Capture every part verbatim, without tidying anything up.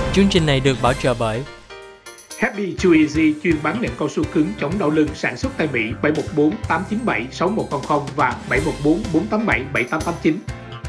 Chương trình này được bảo trợ bởi Happy Too Easy, chuyên bán nệm cao su cứng chống đau lưng, sản xuất tại Mỹ. Bảy một bốn tám chín bảy sáu một không không và bảy một bốn bốn tám bảy bảy tám tám chín.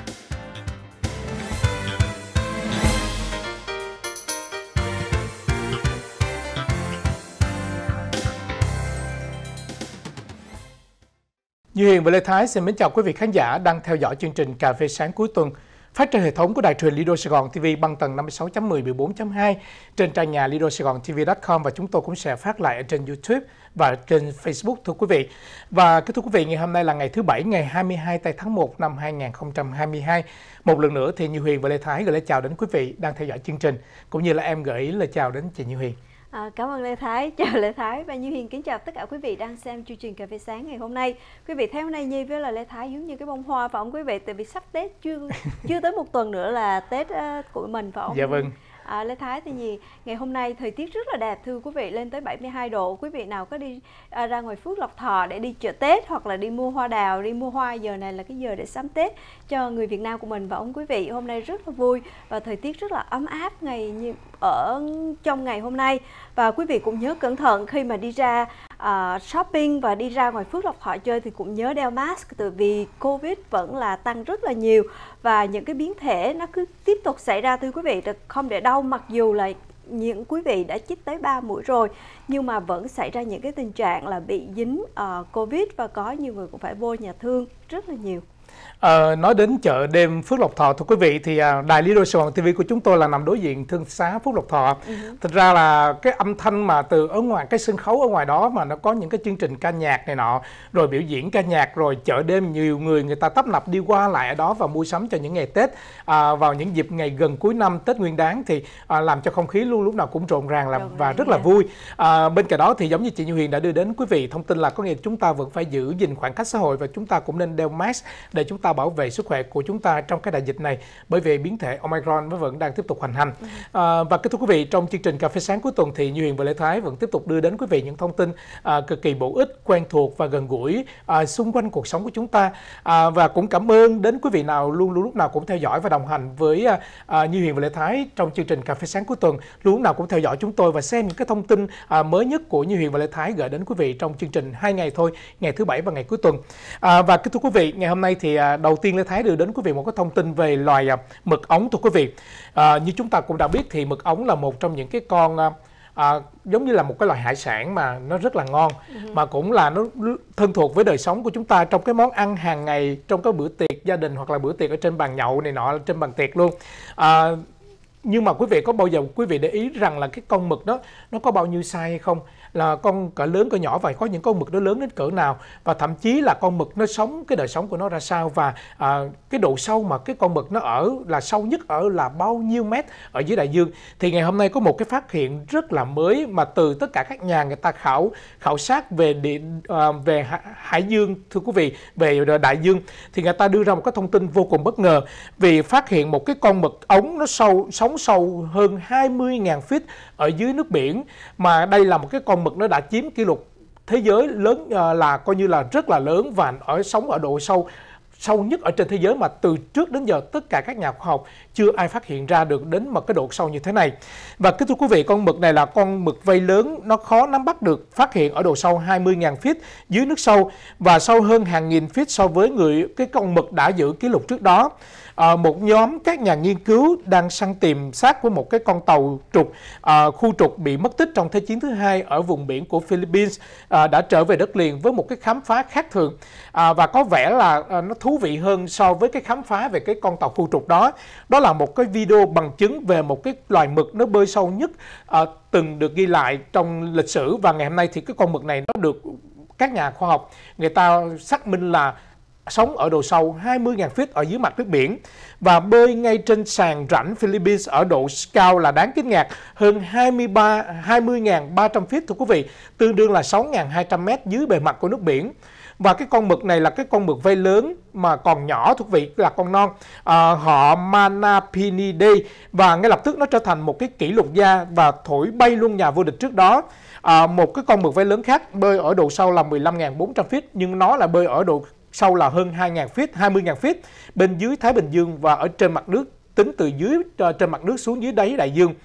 Như Hiền và Lê Thái xin mến chào quý vị khán giả đang theo dõi chương trình Cà phê sáng cuối tuần phát trên hệ thống của đài truyền Lido Sài Gòn ti vi băng tần năm mươi sáu chấm mười mười bốn chấm hai trên trang nhà lido sài gòn ti vi chấm com, và chúng tôi cũng sẽ phát lại ở trên YouTube và trên Facebook, thưa quý vị. Và kính thưa quý vị, ngày hôm nay là ngày thứ Bảy, ngày hai mươi hai tây tháng một năm hai nghìn không trăm hai mươi hai. Một lần nữa thì Như Huyền và Lê Thái gửi lời chào đến quý vị đang theo dõi chương trình, cũng như là em gửi lời chào đến chị Như Huyền. À, cảm ơn Lê Thái, chào Lê Thái và Như Hiền, kính chào tất cả quý vị đang xem chương trình Cà phê sáng ngày hôm nay. Quý vị thấy hôm nay Nhi với là Lê Thái giống như cái bông hoa phải không quý vị? Tại vì sắp Tết, chưa chưa tới một tuần nữa là Tết uh, của mình phải không? Dạ vâng. À, Lê Thái thì gì ngày hôm nay thời tiết rất là đẹp thưa quý vị, lên tới bảy mươi hai độ. Quý vị nào có đi à, ra ngoài Phước Lộc Thọ để đi chợ Tết hoặc là đi mua hoa đào, đi mua hoa, giờ này là cái giờ để sắm Tết cho người Việt Nam của mình, và ông quý vị hôm nay rất là vui và thời tiết rất là ấm áp ngày như ở trong ngày hôm nay. Và quý vị cũng nhớ cẩn thận khi mà đi ra uh, shopping và đi ra ngoài Phước Lộc Thọ chơi thì cũng nhớ đeo mask, từ vì Covid vẫn là tăng rất là nhiều và những cái biến thể nó cứ tiếp tục xảy ra thưa quý vị, không để đâu. Mặc dù là những quý vị đã chích tới ba mũi rồi nhưng mà vẫn xảy ra những cái tình trạng là bị dính uh, Covid, và có nhiều người cũng phải vô nhà thương rất là nhiều. À, nói đến chợ đêm Phước Lộc Thọ thưa quý vị, thì à, đài Lido Sài Gòn ti vi của chúng tôi là nằm đối diện thương xá Phước Lộc Thọ. Uh-huh. Thực ra là cái âm thanh mà từ ở ngoài cái sân khấu ở ngoài đó mà nó có những cái chương trình ca nhạc này nọ, rồi biểu diễn ca nhạc, rồi chợ đêm, nhiều người người ta tấp nập đi qua lại ở đó và mua sắm cho những ngày Tết, à, vào những dịp ngày gần cuối năm Tết Nguyên Đán, thì à, làm cho không khí luôn lúc nào cũng rộn ràng là, và rất là vui. À, bên cạnh đó thì giống như chị Như Huyền đã đưa đến quý vị thông tin là có nghĩa chúng ta vẫn phải giữ gìn khoảng cách xã hội và chúng ta cũng nên đeo mask để chúng ta bảo vệ sức khỏe của chúng ta trong cái đại dịch này, bởi vì biến thể Omicron vẫn đang tiếp tục hoành hành. À, và kính thưa quý vị, trong chương trình Cà phê sáng cuối tuần thì Như Huyền và Lê Thái vẫn tiếp tục đưa đến quý vị những thông tin à, cực kỳ bổ ích, quen thuộc và gần gũi à, xung quanh cuộc sống của chúng ta. À, và cũng cảm ơn đến quý vị nào luôn luôn lúc nào cũng theo dõi và đồng hành với à, à, Như Huyền và Lê Thái trong chương trình Cà phê sáng cuối tuần, luôn lúc nào cũng theo dõi chúng tôi và xem những cái thông tin à, mới nhất của Như Huyền và Lê Thái gửi đến quý vị trong chương trình hai ngày thôi, ngày thứ Bảy và ngày cuối tuần. À, và kính thưa quý vị, ngày hôm nay thì à, đầu tiên Lê Thái đưa đến quý vị một cái thông tin về loài à, mực ống thưa quý vị. À, như chúng ta cũng đã biết thì mực ống là một trong những cái con à, à, giống như là một cái loài hải sản mà nó rất là ngon, uh-huh. mà cũng là nó thân thuộc với đời sống của chúng ta trong cái món ăn hàng ngày, trong cái bữa tiệc gia đình hoặc là bữa tiệc ở trên bàn nhậu này nọ, trên bàn tiệc luôn. À, nhưng mà quý vị có bao giờ quý vị để ý rằng là cái con mực đó nó có bao nhiêu size hay không? Là con cỡ lớn cỡ nhỏ, và có những con mực nó lớn đến cỡ nào, và thậm chí là con mực nó sống, cái đời sống của nó ra sao, và à, cái độ sâu mà cái con mực nó ở là sâu nhất ở là bao nhiêu mét ở dưới đại dương. Thì ngày hôm nay có một cái phát hiện rất là mới mà từ tất cả các nhà người ta khảo khảo sát về địa, à, về hải dương thưa quý vị, về đại dương, thì người ta đưa ra một cái thông tin vô cùng bất ngờ, vì phát hiện một cái con mực ống nó sâu sống sâu hơn hai mươi nghìn feet ở dưới nước biển, mà đây là một cái con mực nó đã chiếm kỷ lục thế giới lớn, uh, là coi như là rất là lớn, và ở sống ở độ sâu sâu nhất ở trên thế giới, mà từ trước đến giờ tất cả các nhà khoa học chưa ai phát hiện ra được đến một cái độ sâu như thế này. Và kính thưa quý vị, con mực này là con mực vây lớn, nó khó nắm bắt được, phát hiện ở độ sâu hai mươi nghìn feet dưới nước sâu và sâu hơn hàng nghìn feet so với người cái con mực đã giữ kỷ lục trước đó. À, một nhóm các nhà nghiên cứu đang săn tìm xác của một cái con tàu trục, à, khu trục bị mất tích trong Thế chiến thứ hai ở vùng biển của Philippines, à, đã trở về đất liền với một cái khám phá khác thường, à, và có vẻ là à, nó thú vị hơn so với cái khám phá về cái con tàu khu trục đó. Đó là một cái video bằng chứng về một cái loài mực nó bơi sâu nhất à, từng được ghi lại trong lịch sử, và ngày hôm nay thì cái con mực này nó được các nhà khoa học người ta xác minh là sống ở độ sâu hai mươi nghìn feet ở dưới mặt nước biển và bơi ngay trên sàn rãnh Philippines ở độ cao là đáng kinh ngạc hơn hai mươi nghìn ba trăm feet thưa quý vị, tương đương là sáu nghìn hai trăm mét dưới bề mặt của nước biển. Và cái con mực này là cái con mực vây lớn mà còn nhỏ thưa quý vị, là con non, à, họ Manapinidae, và ngay lập tức nó trở thành một cái kỷ lục gia và thổi bay luôn nhà vô địch trước đó. À, một cái con mực vây lớn khác bơi ở độ sâu là mười lăm nghìn bốn trăm feet, nhưng nó là bơi ở độ sâu là hơn hai nghìn feet, hai mươi nghìn feet bên dưới Thái Bình Dương và ở trên mặt nước, tính từ dưới trên mặt nước xuống dưới đáy đại dương.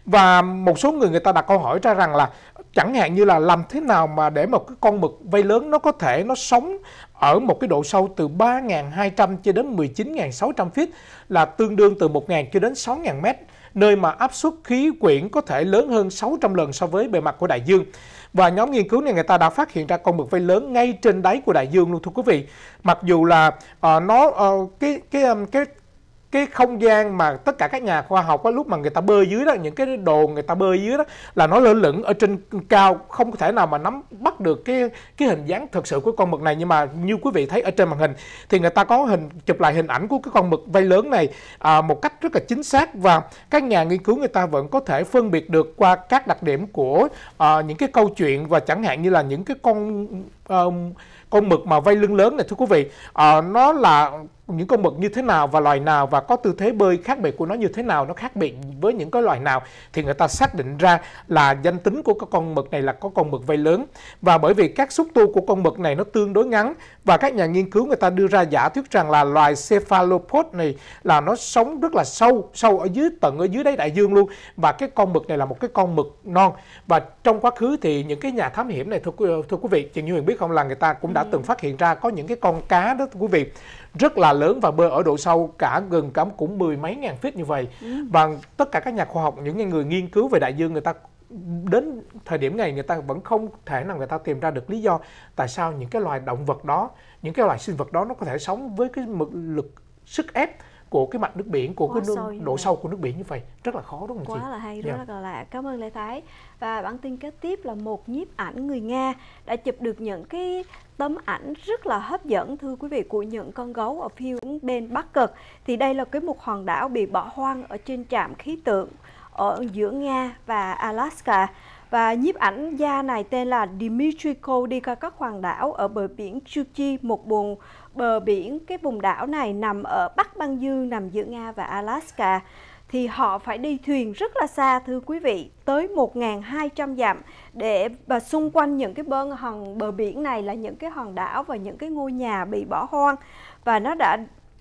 Và một số người người ta đặt câu hỏi ra rằng là chẳng hạn như là làm thế nào mà để một cái con mực vây lớn nó có thể nó sống ở một cái độ sâu từ ba nghìn hai trăm cho đến mười chín nghìn sáu trăm feet, là tương đương từ một nghìn cho đến sáu nghìn mét, nơi mà áp suất khí quyển có thể lớn hơn sáu trăm lần so với bề mặt của đại dương. Và nhóm nghiên cứu này người ta đã phát hiện ra con mực vây lớn ngay trên đáy của đại dương luôn, thưa quý vị. Mặc dù là uh, nó uh, cái cái um, cái cái không gian mà tất cả các nhà khoa học á, lúc mà người ta bơi dưới đó, những cái đồ người ta bơi dưới đó là nó lơ lửng ở trên cao, không có thể nào mà nắm bắt được cái cái hình dáng thực sự của con mực này. Nhưng mà như quý vị thấy ở trên màn hình thì người ta có hình chụp lại hình ảnh của cái con mực vây lớn này à, một cách rất là chính xác, và các nhà nghiên cứu người ta vẫn có thể phân biệt được qua các đặc điểm của à, những cái câu chuyện, và chẳng hạn như là những cái con à, con mực mà vây lưng lớn này, thưa quý vị, à, nó là những con mực như thế nào và loài nào, và có tư thế bơi khác biệt của nó như thế nào, nó khác biệt với những cái loài nào, thì người ta xác định ra là danh tính của cái con mực này là có con mực vây lớn. Và bởi vì các xúc tu của con mực này nó tương đối ngắn, và các nhà nghiên cứu người ta đưa ra giả thuyết rằng là loài cephalopod này là nó sống rất là sâu, sâu ở dưới tận ở dưới đáy đại dương luôn, và cái con mực này là một cái con mực non. Và trong quá khứ thì những cái nhà thám hiểm này, thưa quý, thưa quý vị, chị Như Huyền biết không, là người ta cũng đã từng phát hiện ra có những cái con cá đó, thưa quý vị, rất là lớn và bơi ở độ sâu cả gần cả cũng mười mấy ngàn feet như vậy. Ừ. Và tất cả các nhà khoa học, những người nghiên cứu về đại dương, người ta đến thời điểm này người ta vẫn không thể nào người ta tìm ra được lý do tại sao những cái loài động vật đó, những cái loài sinh vật đó nó có thể sống với cái mực lực sức ép của cái mặt nước biển, của quá cái nước, độ sâu của nước biển như vậy. Rất là khó, đúng không chị? Quá là hay, yeah. rất là lạ. Cảm ơn Lê Thái. Và bản tin kế tiếp là một nhiếp ảnh người Nga đã chụp được những cái tấm ảnh rất là hấp dẫn, thưa quý vị, của những con gấu ở phía bên Bắc Cực. Thì đây là cái một hòn đảo bị bỏ hoang ở trên trạm khí tượng ở giữa Nga và Alaska. Và nhiếp ảnh gia này tên là Dmytryko đi qua các hòn đảo ở bờ biển Chuchi, một vùng bờ biển, cái vùng đảo này nằm ở Bắc Băng Dương, nằm giữa Nga và Alaska. Thì họ phải đi thuyền rất là xa, thưa quý vị, tới một nghìn hai trăm dặm, để và xung quanh những cái bờ hòn bờ biển này là những cái hòn đảo và những cái ngôi nhà bị bỏ hoang, và nó đã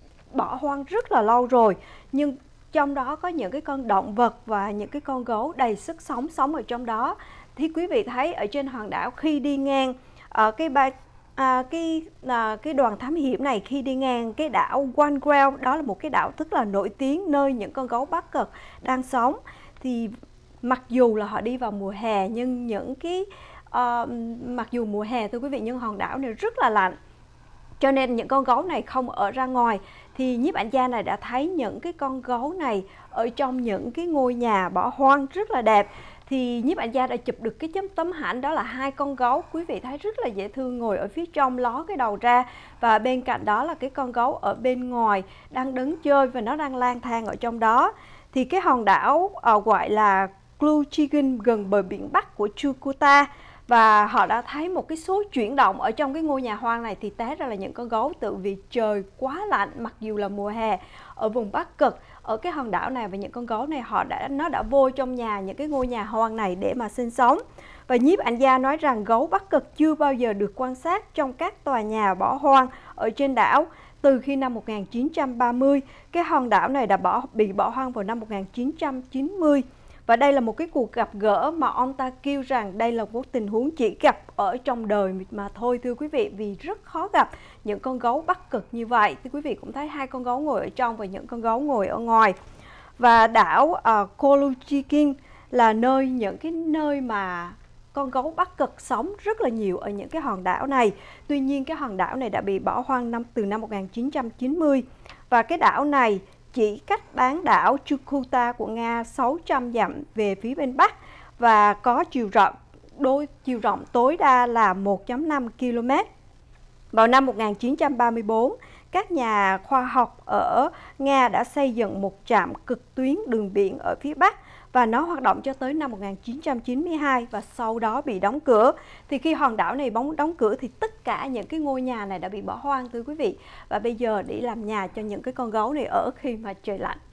bỏ hoang rất là lâu rồi. Nhưng trong đó có những cái con động vật và những cái con gấu đầy sức sống sống ở trong đó. Thì quý vị thấy ở trên hòn đảo khi đi ngang ở cái ba À, cái à, cái đoàn thám hiểm này khi đi ngang cái đảo Wangrel, đó là một cái đảo rất là nổi tiếng nơi những con gấu Bắc Cực đang sống. Thì mặc dù là họ đi vào mùa hè, nhưng những cái uh, mặc dù mùa hè, thưa quý vị, nhưng hòn đảo này rất là lạnh, cho nên những con gấu này không ở ra ngoài. Thì nhiếp ảnh gia này đã thấy những cái con gấu này ở trong những cái ngôi nhà bỏ hoang rất là đẹp. Thì nhiếp ảnh gia đã chụp được cái tấm ảnh, đó là hai con gấu, quý vị thấy rất là dễ thương, ngồi ở phía trong ló cái đầu ra, và bên cạnh đó là cái con gấu ở bên ngoài đang đứng chơi và nó đang lang thang ở trong đó. Thì cái hòn đảo uh, gọi là Kluchigin gần bờ biển Bắc của Chukotka, và họ đã thấy một cái số chuyển động ở trong cái ngôi nhà hoang này. Thì té ra là những con gấu tự vì trời quá lạnh, mặc dù là mùa hè ở vùng Bắc Cực, ở cái hòn đảo này, và những con gấu này họ đã nó đã vô trong nhà, những cái ngôi nhà hoang này để mà sinh sống. Và nhiếp ảnh gia nói rằng gấu Bắc Cực chưa bao giờ được quan sát trong các tòa nhà bỏ hoang ở trên đảo từ khi năm một nghìn chín trăm ba mươi. Cái hòn đảo này đã bỏ, bị bỏ hoang vào năm một nghìn chín trăm chín mươi. Và đây là một cái cuộc gặp gỡ mà ông ta kêu rằng đây là một tình huống chỉ gặp ở trong đời mà thôi, thưa quý vị, vì rất khó gặp những con gấu Bắc Cực như vậy. Thì quý vị cũng thấy hai con gấu ngồi ở trong và những con gấu ngồi ở ngoài. Và đảo uh, Koluchikin là nơi những cái nơi mà con gấu Bắc Cực sống rất là nhiều ở những cái hòn đảo này. Tuy nhiên cái hòn đảo này đã bị bỏ hoang năm từ năm một nghìn chín trăm chín mươi, và cái đảo này chỉ cách bán đảo Chukotka của Nga sáu trăm dặm về phía bên Bắc, và có chiều rộng đôi chiều rộng tối đa là một phẩy năm ki lô mét. Vào năm một nghìn chín trăm ba mươi tư, các nhà khoa học ở Nga đã xây dựng một trạm cực tuyến đường biển ở phía Bắc, và nó hoạt động cho tới năm một nghìn chín trăm chín mươi hai và sau đó bị đóng cửa. Thì khi hòn đảo này bóng đóng cửa thì tất cả những cái ngôi nhà này đã bị bỏ hoang, thưa quý vị, và bây giờ để làm nhà cho những cái con gấu này ở khi mà trời lạnh.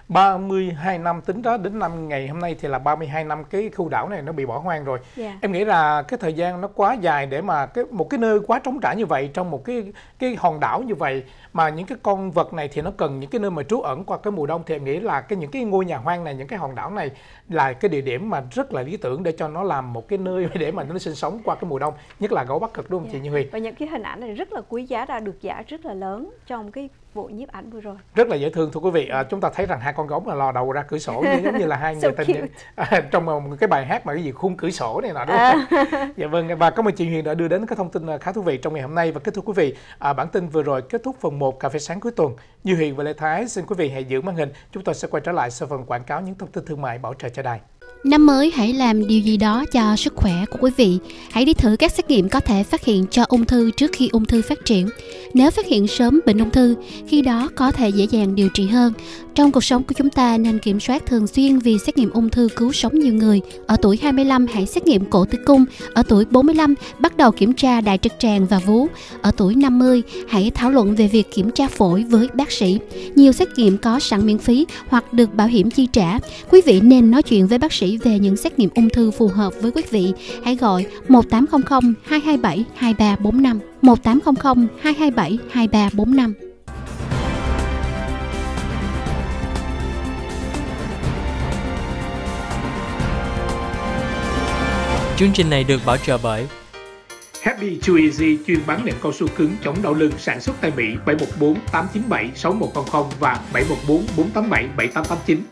ba mươi hai năm, tính đó đến năm ngày hôm nay thì là ba mươi hai năm cái khu đảo này nó bị bỏ hoang rồi. Yeah. Em nghĩ là cái thời gian nó quá dài để mà cái một cái nơi quá trống trải như vậy, trong một cái cái hòn đảo như vậy, mà những cái con vật này thì nó cần những cái nơi mà trú ẩn qua cái mùa đông, thì em nghĩ là cái những cái ngôi nhà hoang này, những cái hòn đảo này là cái địa điểm mà rất là lý tưởng để cho nó làm một cái nơi để mà nó sinh sống qua cái mùa đông, nhất là gấu Bắc Cực, đúng không? Yeah. Chị Như Huy? Và những cái hình ảnh này rất là quý giá, đã được giải rất là lớn trong cái bộ nhiếp ảnh vừa rồi. Rất là dễ thương thưa quý vị. À, chúng ta thấy rằng hai con gấu mà lò đầu ra cửa sổ như, giống như là hai người so tình à, trong một cái bài hát mà cái gì khung cửa sổ này nọ, đúng không? À. Dạ vâng, và cảm ơn chị Huyền đã đưa đến cái thông tin khá thú vị trong ngày hôm nay. Và kính thưa quý vị, à, bản tin vừa rồi kết thúc phần một Cà phê sáng cuối tuần. Như Huyền và Lê Thái xin quý vị hãy giữ màn hình. Chúng tôi sẽ quay trở lại sau phần quảng cáo những thông tin thương mại bảo trợ cho đài. Năm mới hãy làm điều gì đó cho sức khỏe của quý vị. Hãy đi thử các xét nghiệm có thể phát hiện cho ung thư trước khi ung thư phát triển. Nếu phát hiện sớm bệnh ung thư, khi đó có thể dễ dàng điều trị hơn. Trong cuộc sống của chúng ta nên kiểm soát thường xuyên vì xét nghiệm ung thư cứu sống nhiều người. Ở tuổi hai mươi lăm hãy xét nghiệm cổ tử cung. Ở tuổi bốn mươi lăm bắt đầu kiểm tra đại trực tràng và vú. Ở tuổi năm mươi hãy thảo luận về việc kiểm tra phổi với bác sĩ. Nhiều xét nghiệm có sẵn miễn phí hoặc được bảo hiểm chi trả. Quý vị nên nói chuyện với bác sĩ về những xét nghiệm ung thư phù hợp với quý vị. Hãy gọi một tám không không hai hai bảy hai ba bốn năm, một tám không không hai hai bảy hai ba bốn năm. Chương trình này được bảo trợ bởi Happy Chew Easy, chuyên bán nệm cao su cứng chống đau lưng, sản xuất tại Mỹ. Bảy một bốn tám chín bảy sáu một không không và bảy một bốn bốn tám bảy bảy tám tám chín.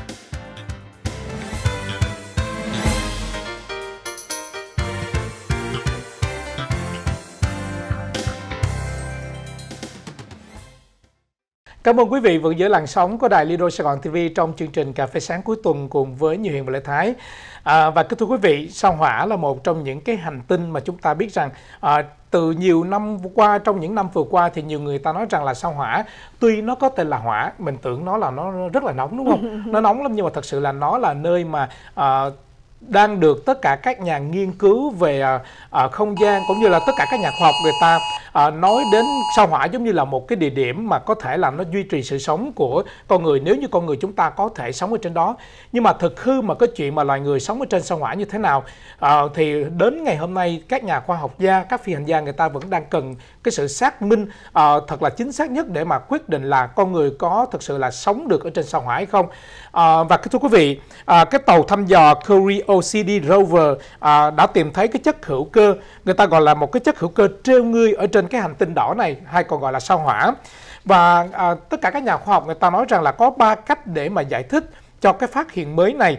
Cảm ơn quý vị vẫn giữ làn sóng của đài Lido Sài Gòn ti vi trong chương trình Cà phê sáng cuối tuần cùng với Như Huyền và Lê Thái. À, và kính thưa quý vị, sao Hỏa là một trong những cái hành tinh mà chúng ta biết rằng à, từ nhiều năm qua, trong những năm vừa qua thì nhiều người ta nói rằng là sao Hỏa tuy nó có tên là hỏa, mình tưởng nó là nó rất là nóng, đúng không? Nó nóng lắm, nhưng mà thật sự là nó là nơi mà à, đang được tất cả các nhà nghiên cứu về à, à, không gian cũng như là tất cả các nhà khoa học người ta à, nói đến sao Hỏa giống như là một cái địa điểm mà có thể làm nó duy trì sự sống của con người, nếu như con người chúng ta có thể sống ở trên đó. Nhưng mà thực hư mà cái chuyện mà loài người sống ở trên sao Hỏa như thế nào à, thì đến ngày hôm nay các nhà khoa học gia, các phi hành gia người ta vẫn đang cần cái sự xác minh à, thật là chính xác nhất để mà quyết định là con người có thực sự là sống được ở trên sao Hỏa hay không. À, và thưa quý vị, à, cái tàu thăm dò Curiosity rover à, đã tìm thấy cái chất hữu cơ, người ta gọi là một cái chất hữu cơ trêu ngươi ở trên cái hành tinh đỏ này, hay còn gọi là sao Hỏa. Và à, tất cả các nhà khoa học người ta nói rằng là có ba cách để mà giải thích cho cái phát hiện mới này.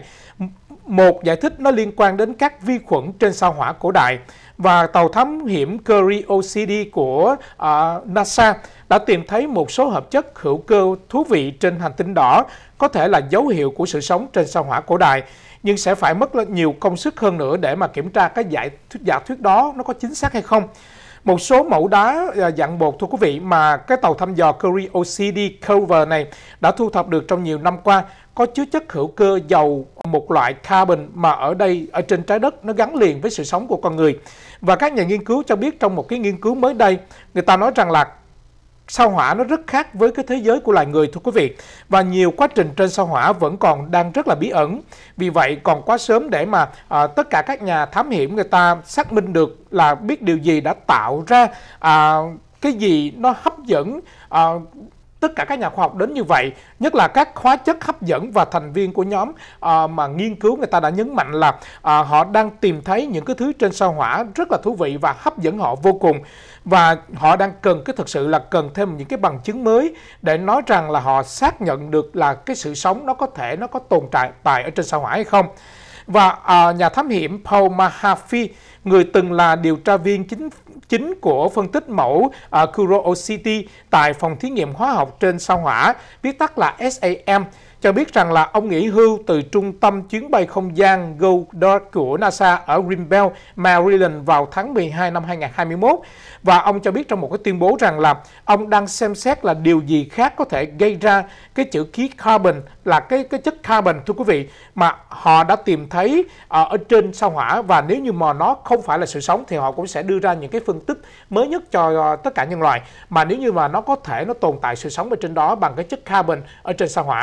Một giải thích nó liên quan đến các vi khuẩn trên sao Hỏa cổ đại, và tàu thám hiểm Curiosity của uh, NASA đã tìm thấy một số hợp chất hữu cơ thú vị trên hành tinh đỏ, có thể là dấu hiệu của sự sống trên sao Hỏa cổ đại, nhưng sẽ phải mất nhiều công sức hơn nữa để mà kiểm tra cái giải thuyết giả thuyết đó nó có chính xác hay không. Một số mẫu đá dạng bột, thưa quý vị, mà cái tàu thăm dò Curiosity rover này đã thu thập được trong nhiều năm qua có chứa chất hữu cơ giàu một loại carbon mà ở đây, ở trên trái đất, nó gắn liền với sự sống của con người. Và các nhà nghiên cứu cho biết trong một cái nghiên cứu mới đây, người ta nói rằng là sao Hỏa nó rất khác với cái thế giới của loài người, thưa quý vị. Và nhiều quá trình trên sao Hỏa vẫn còn đang rất là bí ẩn. Vì vậy còn quá sớm để mà à, tất cả các nhà thám hiểm người ta xác minh được là biết điều gì đã tạo ra à, cái gì nó hấp dẫn à, tất cả các nhà khoa học đến như vậy, nhất là các hóa chất hấp dẫn. Và thành viên của nhóm à, mà nghiên cứu người ta đã nhấn mạnh là à, họ đang tìm thấy những cái thứ trên sao Hỏa rất là thú vị và hấp dẫn họ vô cùng. Và họ đang cần cái thực sự là cần thêm những cái bằng chứng mới để nói rằng là họ xác nhận được là cái sự sống nó có thể nó có tồn tại tại ở trên sao Hỏa hay không. Và à, nhà thám hiểm Paul Mahaffey, người từng là điều tra viên chính chính của phân tích mẫu uh, Curiosity tại phòng thí nghiệm hóa học trên sao Hỏa, viết tắt là S A M, cho biết rằng là ông nghỉ hưu từ trung tâm chuyến bay không gian Goddard của NASA ở Greenbelt, Maryland vào tháng mười hai năm hai nghìn không trăm hai mươi mốt. Và ông cho biết trong một cái tuyên bố rằng là ông đang xem xét là điều gì khác có thể gây ra cái chữ khí carbon, là cái cái chất carbon, thưa quý vị, mà họ đã tìm thấy ở, ở trên sao Hỏa. Và nếu như mà nó không phải là sự sống thì họ cũng sẽ đưa ra những cái phân tích mới nhất cho uh, tất cả nhân loại. Mà nếu như mà nó có thể nó tồn tại sự sống ở trên đó bằng cái chất carbon ở trên sao Hỏa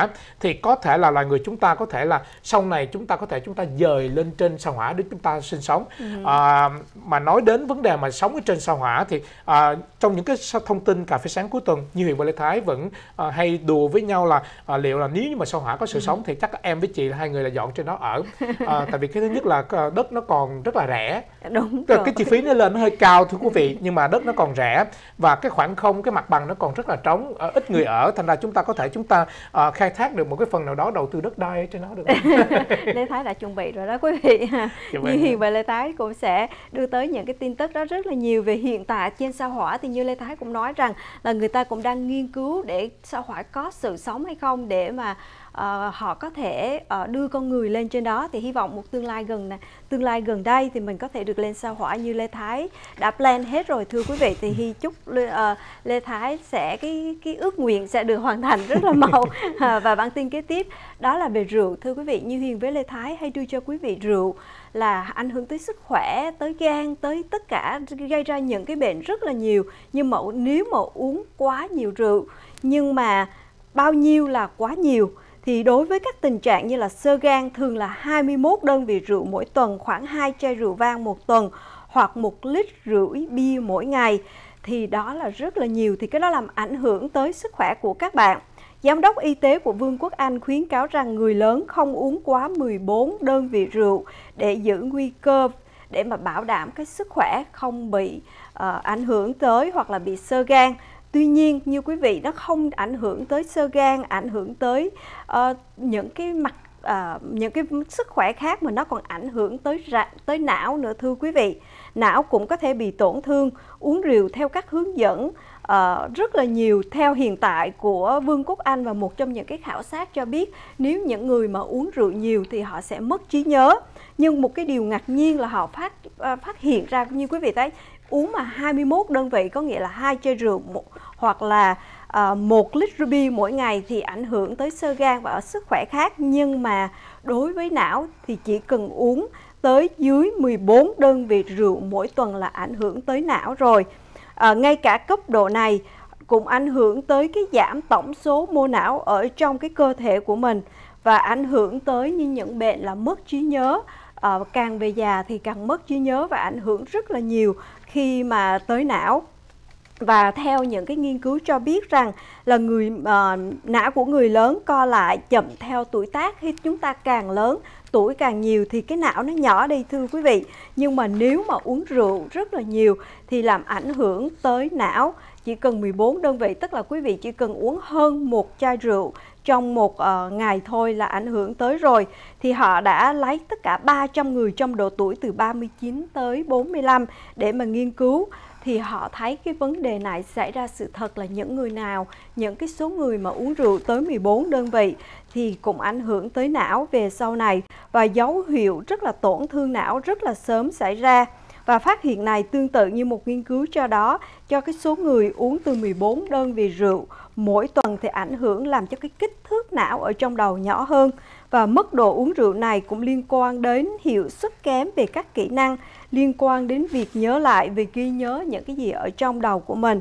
thì có thể là loài người chúng ta có thể là sau này chúng ta có thể chúng ta dời lên trên sao Hỏa để chúng ta sinh sống. Ừ. À, mà nói đến vấn đề mà sống ở trên sao Hỏa thì à, trong những cái thông tin cà phê sáng cuối tuần, Như Huyền và Lê Thái vẫn à, hay đùa với nhau là à, liệu là nếu như mà sao Hỏa có sự ừ. sống thì chắc em với chị là hai người là dọn trên đó ở. À, tại vì cái thứ nhất là đất nó còn rất là rẻ. Đúng rồi. Cái chi phí nó lên nó hơi cao thưa quý vị, nhưng mà đất nó còn rẻ và cái khoảng không, cái mặt bằng nó còn rất là trống, ít người ở, thành ra chúng ta có thể chúng ta à, khai thác được một cái phần nào đó đầu tư đất đai ở trên đó được. Lê Thái đã chuẩn bị rồi đó quý vị. Như Hiền và Lê Thái cũng sẽ đưa tới những cái tin tức đó rất là nhiều về hiện tại trên sao Hỏa. Thì như Lê Thái cũng nói rằng là người ta cũng đang nghiên cứu để sao Hỏa có sự sống hay không, để mà uh, họ có thể uh, đưa con người lên trên đó. Thì hy vọng một tương lai gần này, tương lai gần đây thì mình có thể được lên sao Hỏa như Lê Thái đã plan hết rồi thưa quý vị. Thì hy chúc uh, Lê Thái sẽ cái cái ước nguyện sẽ được hoàn thành rất là mau. uh, và bản tin kế tiếp đó là về rượu thưa quý vị. Như Hiền với Lê Thái hay đưa cho quý vị rượu là ảnh hưởng tới sức khỏe, tới gan, tới tất cả, gây ra những cái bệnh rất là nhiều. Nhưng mà nếu mà uống quá nhiều rượu, nhưng mà bao nhiêu là quá nhiều, thì đối với các tình trạng như là xơ gan thường là hai mươi mốt đơn vị rượu mỗi tuần, khoảng hai chai rượu vang một tuần hoặc một lít rưỡi bia mỗi ngày, thì đó là rất là nhiều. Thì cái đó làm ảnh hưởng tới sức khỏe của các bạn. Giám đốc y tế của Vương quốc Anh khuyến cáo rằng người lớn không uống quá mười bốn đơn vị rượu để giữ nguy cơ, để mà bảo đảm cái sức khỏe không bị uh, ảnh hưởng tới hoặc là bị xơ gan. Tuy nhiên như quý vị, nó không ảnh hưởng tới xơ gan, ảnh hưởng tới uh, những cái mặt uh, những cái sức khỏe khác, mà nó còn ảnh hưởng tới tới não nữa thưa quý vị. Não cũng có thể bị tổn thương. Uống rượu theo các hướng dẫn uh, rất là nhiều theo hiện tại của Vương quốc Anh, và một trong những cái khảo sát cho biết nếu những người mà uống rượu nhiều thì họ sẽ mất trí nhớ. Nhưng một cái điều ngạc nhiên là họ phát uh, phát hiện ra, như quý vị thấy, uống mà hai mươi mốt đơn vị, có nghĩa là hai chai rượu một, hoặc là uh, một lít bia mỗi ngày thì ảnh hưởng tới xơ gan và ở sức khỏe khác. Nhưng mà đối với não thì chỉ cần uống tới dưới mười bốn đơn vị rượu mỗi tuần là ảnh hưởng tới não rồi. À, ngay cả cấp độ này cũng ảnh hưởng tới cái giảm tổng số mô não ở trong cái cơ thể của mình, và ảnh hưởng tới như những bệnh là mất trí nhớ. À, càng về già thì càng mất trí nhớ và ảnh hưởng rất là nhiều khi mà tới não. Và theo những cái nghiên cứu cho biết rằng là người uh, não của người lớn co lại chậm theo tuổi tác. Khi chúng ta càng lớn, tuổi càng nhiều thì cái não nó nhỏ đi thưa quý vị. Nhưng mà nếu mà uống rượu rất là nhiều thì làm ảnh hưởng tới não. Chỉ cần mười bốn đơn vị, tức là quý vị chỉ cần uống hơn một chai rượu trong một uh, ngày thôi là ảnh hưởng tới rồi. Thì họ đã lấy tất cả ba trăm người trong độ tuổi từ ba mươi chín tới bốn mươi lăm để mà nghiên cứu. Thì họ thấy cái vấn đề này xảy ra sự thật là những người nào, những cái số người mà uống rượu tới mười bốn đơn vị thì cũng ảnh hưởng tới não về sau này, và dấu hiệu rất là tổn thương não rất là sớm xảy ra. Và phát hiện này tương tự như một nghiên cứu cho đó, cho cái số người uống từ mười bốn đơn vị rượu mỗi tuần thì ảnh hưởng làm cho cái kích thước não ở trong đầu nhỏ hơn. Và mức độ uống rượu này cũng liên quan đến hiệu suất kém về các kỹ năng, liên quan đến việc nhớ lại, về ghi nhớ những cái gì ở trong đầu của mình.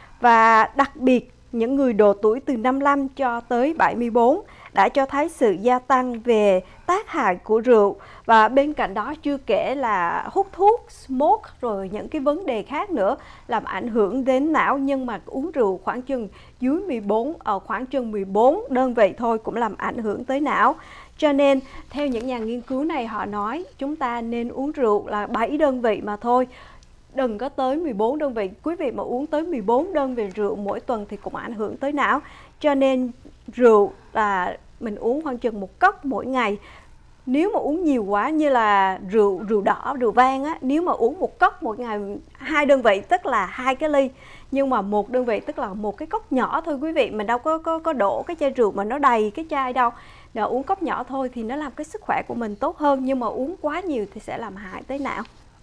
Và đặc biệt những người độ tuổi từ năm mươi lăm cho tới bảy mươi bốn đã cho thấy sự gia tăng về tác hại của rượu. Và bên cạnh đó chưa kể là hút thuốc, smoke, rồi những cái vấn đề khác nữa làm ảnh hưởng đến não. Nhưng mà uống rượu khoảng chừng dưới mười bốn, ở khoảng chừng mười bốn đơn vị thôi cũng làm ảnh hưởng tới não. Cho nên theo những nhà nghiên cứu này, họ nói chúng ta nên uống rượu là bảy đơn vị mà thôi, đừng có tới mười bốn đơn vị. Quý vị mà uống tới mười bốn đơn vị rượu mỗi tuần thì cũng ảnh hưởng tới não. Cho nên rượu là mình uống khoảng chừng một cốc mỗi ngày. Nếu mà uống nhiều quá như là rượu rượu đỏ, rượu vang á, nếu mà uống một cốc mỗi ngày, hai đơn vị tức là hai cái ly. Nhưng mà một đơn vị tức là một cái cốc nhỏ thôi quý vị. Mình đâu có có có đổ cái chai rượu mà nó đầy cái chai đâu. Nếu uống cốc nhỏ thôi thì nó làm cái sức khỏe của mình tốt hơn. Nhưng mà uống quá nhiều thì sẽ làm hại tới não.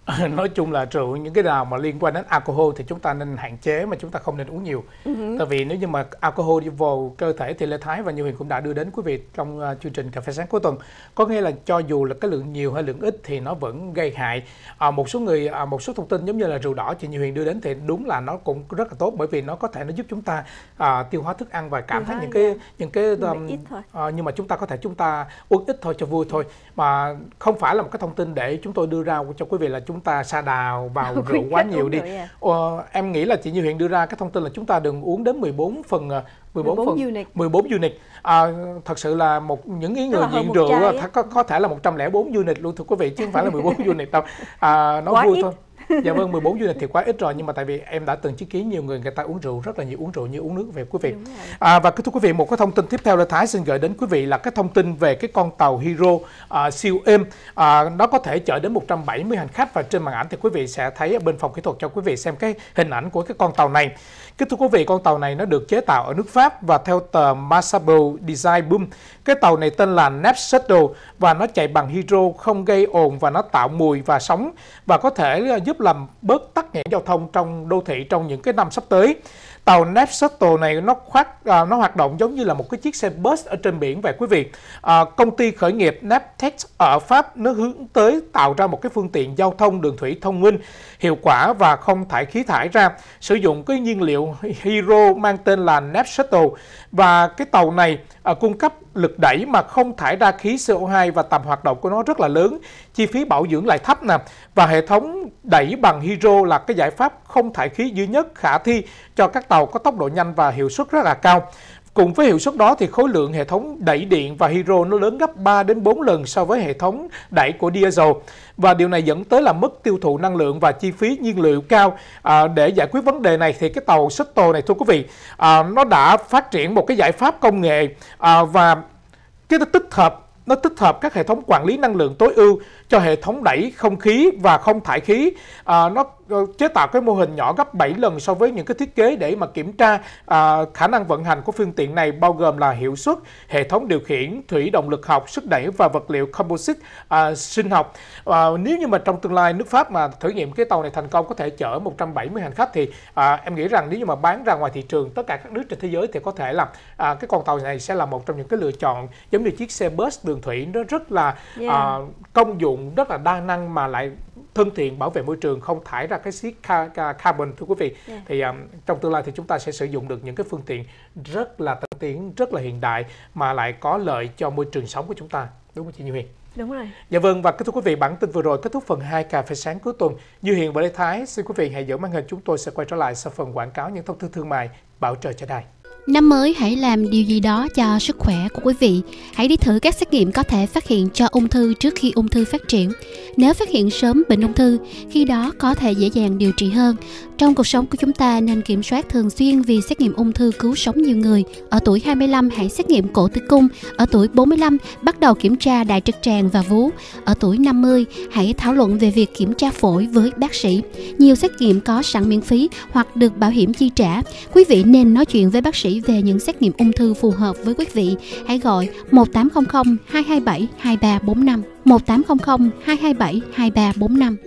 Nói chung là rượu, những cái nào mà liên quan đến alcohol thì chúng ta nên hạn chế, mà chúng ta không nên uống nhiều. Uh-huh. Tại vì nếu như mà alcohol đi vào cơ thể thì Lê Thái và Như Huyền cũng đã đưa đến quý vị trong uh, chương trình Cà phê sáng cuối tuần. Có nghĩa là cho dù là cái lượng nhiều hay lượng ít thì nó vẫn gây hại. À, một số người, à, một số thông tin giống như là rượu đỏ chị Như Huyền đưa đến thì đúng là nó cũng rất là tốt, bởi vì nó có thể nó giúp chúng ta à, tiêu hóa thức ăn và cảm thấy những cái những cái um, à, nhưng mà chúng ta có thể chúng ta uống ít thôi cho vui thôi, mà không phải là một cái thông tin để chúng tôi đưa ra cho quý vị là chúng ta sa đào vào rượu quá nhiều đi. À. Ờ, em nghĩ là chị Như Huyền đưa ra cái thông tin là chúng ta đừng uống đến mười bốn phần mười bốn phần unit. mười bốn unit. À, thật sự là một những cái người nghiện rượu có, có thể là một trăm lẻ bốn unit luôn thưa quý vị, chứ không phải là mười bốn unit đâu. À, nói vui ít thôi. Dạ vâng, mười bốn unit thì quá ít rồi, nhưng mà tại vì em đã từng chứng kiến nhiều người người ta uống rượu rất là nhiều, uống rượu như uống nước về quý vị. À, và thưa quý vị, một cái thông tin tiếp theo là Thái xin gửi đến quý vị là cái thông tin về cái con tàu Hero à, siêu êm. À, nó có thể chở đến một trăm bảy mươi hành khách, và trên màn ảnh thì quý vị sẽ thấy ở bên phòng kỹ thuật cho quý vị xem cái hình ảnh của cái con tàu này. Kính thưa quý vị, con tàu này nó được chế tạo ở nước Pháp và theo tờ Massable Design Boom, cái tàu này tên là Nap Shuttle và nó chạy bằng hydro, không gây ồn và nó tạo mùi và sóng và có thể giúp làm bớt tắc nghẽn giao thông trong đô thị trong những cái năm sắp tới. Tàu Nap Shuttle này nó khoác à, nó hoạt động giống như là một cái chiếc xe bus ở trên biển vậy quý vị. À, công ty khởi nghiệp Naptech ở Pháp nó hướng tới tạo ra một cái phương tiện giao thông đường thủy thông minh, hiệu quả và không thải khí thải ra, sử dụng cái nhiên liệu hydro mang tên là Nap Shuttle, và cái tàu này à, cung cấp lực đẩy mà không thải ra khí xê o hai và tầm hoạt động của nó rất là lớn, chi phí bảo dưỡng lại thấp nè, và hệ thống đẩy bằng hydro là cái giải pháp không thải khí duy nhất khả thi cho các tàu có tốc độ nhanh và hiệu suất rất là cao. Cùng với hiệu suất đó thì khối lượng hệ thống đẩy điện và hydro nó lớn gấp ba đến bốn lần so với hệ thống đẩy của diesel, và điều này dẫn tới là mức tiêu thụ năng lượng và chi phí nhiên liệu cao. À, để giải quyết vấn đề này thì cái tàu Shuttle này thưa quý vị, à, nó đã phát triển một cái giải pháp công nghệ à, và cái tích hợp nó tích hợp các hệ thống quản lý năng lượng tối ưu cho hệ thống đẩy không khí và không thải khí. À, nó chế tạo cái mô hình nhỏ gấp bảy lần so với những cái thiết kế để mà kiểm tra à, khả năng vận hành của phương tiện này, bao gồm là hiệu suất, hệ thống điều khiển, thủy động lực học, sức đẩy và vật liệu composite à, sinh học. À, nếu như mà trong tương lai nước Pháp mà thử nghiệm cái tàu này thành công có thể chở một trăm bảy mươi hành khách thì à, em nghĩ rằng nếu như mà bán ra ngoài thị trường tất cả các nước trên thế giới thì có thể là à, cái con tàu này sẽ là một trong những cái lựa chọn giống như chiếc xe bus đường thủy, nó rất là yeah. à, công dụng, rất là đa năng mà lại thân thiện, bảo vệ môi trường, không thải ra cái khí carbon thưa quý vị. Yeah. Thì um, trong tương lai thì chúng ta sẽ sử dụng được những cái phương tiện rất là tân tiến, rất là hiện đại mà lại có lợi cho môi trường sống của chúng ta, đúng không chị Như Huyền? Đúng rồi. Dạ vâng, và thưa quý vị, bản tin vừa rồi kết thúc phần hai Cà phê sáng cuối tuần. Như Huyền và Lê Thái xin quý vị hãy giữ màn hình, chúng tôi sẽ quay trở lại sau phần quảng cáo những thông tin thương mại bảo trợ cho đài. Năm mới hãy làm điều gì đó cho sức khỏe của quý vị. Hãy đi thử các xét nghiệm có thể phát hiện cho ung thư trước khi ung thư phát triển. Nếu phát hiện sớm bệnh ung thư, khi đó có thể dễ dàng điều trị hơn. Trong cuộc sống của chúng ta nên kiểm soát thường xuyên vì xét nghiệm ung thư cứu sống nhiều người. Ở tuổi hai mươi lăm hãy xét nghiệm cổ tử cung. Ở tuổi bốn mươi lăm bắt đầu kiểm tra đại trực tràng và vú. Ở tuổi năm mươi hãy thảo luận về việc kiểm tra phổi với bác sĩ. Nhiều xét nghiệm có sẵn miễn phí hoặc được bảo hiểm chi trả. Quý vị nên nói chuyện với bác sĩ về những xét nghiệm ung thư phù hợp với quý vị. Hãy gọi một tám không không hai hai bảy hai ba bốn năm, một tám không không hai hai bảy hai ba bốn năm.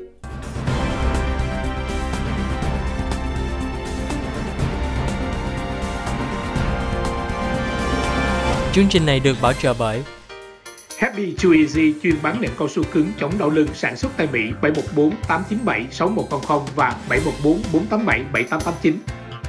Chương trình này được bảo trợ bởi Happy Chew Easy, chuyên bán nệm cao su cứng chống đau lưng, sản xuất tại Mỹ, bảy một bốn tám chín bảy sáu một không không và bảy một bốn bốn tám bảy bảy tám tám chín.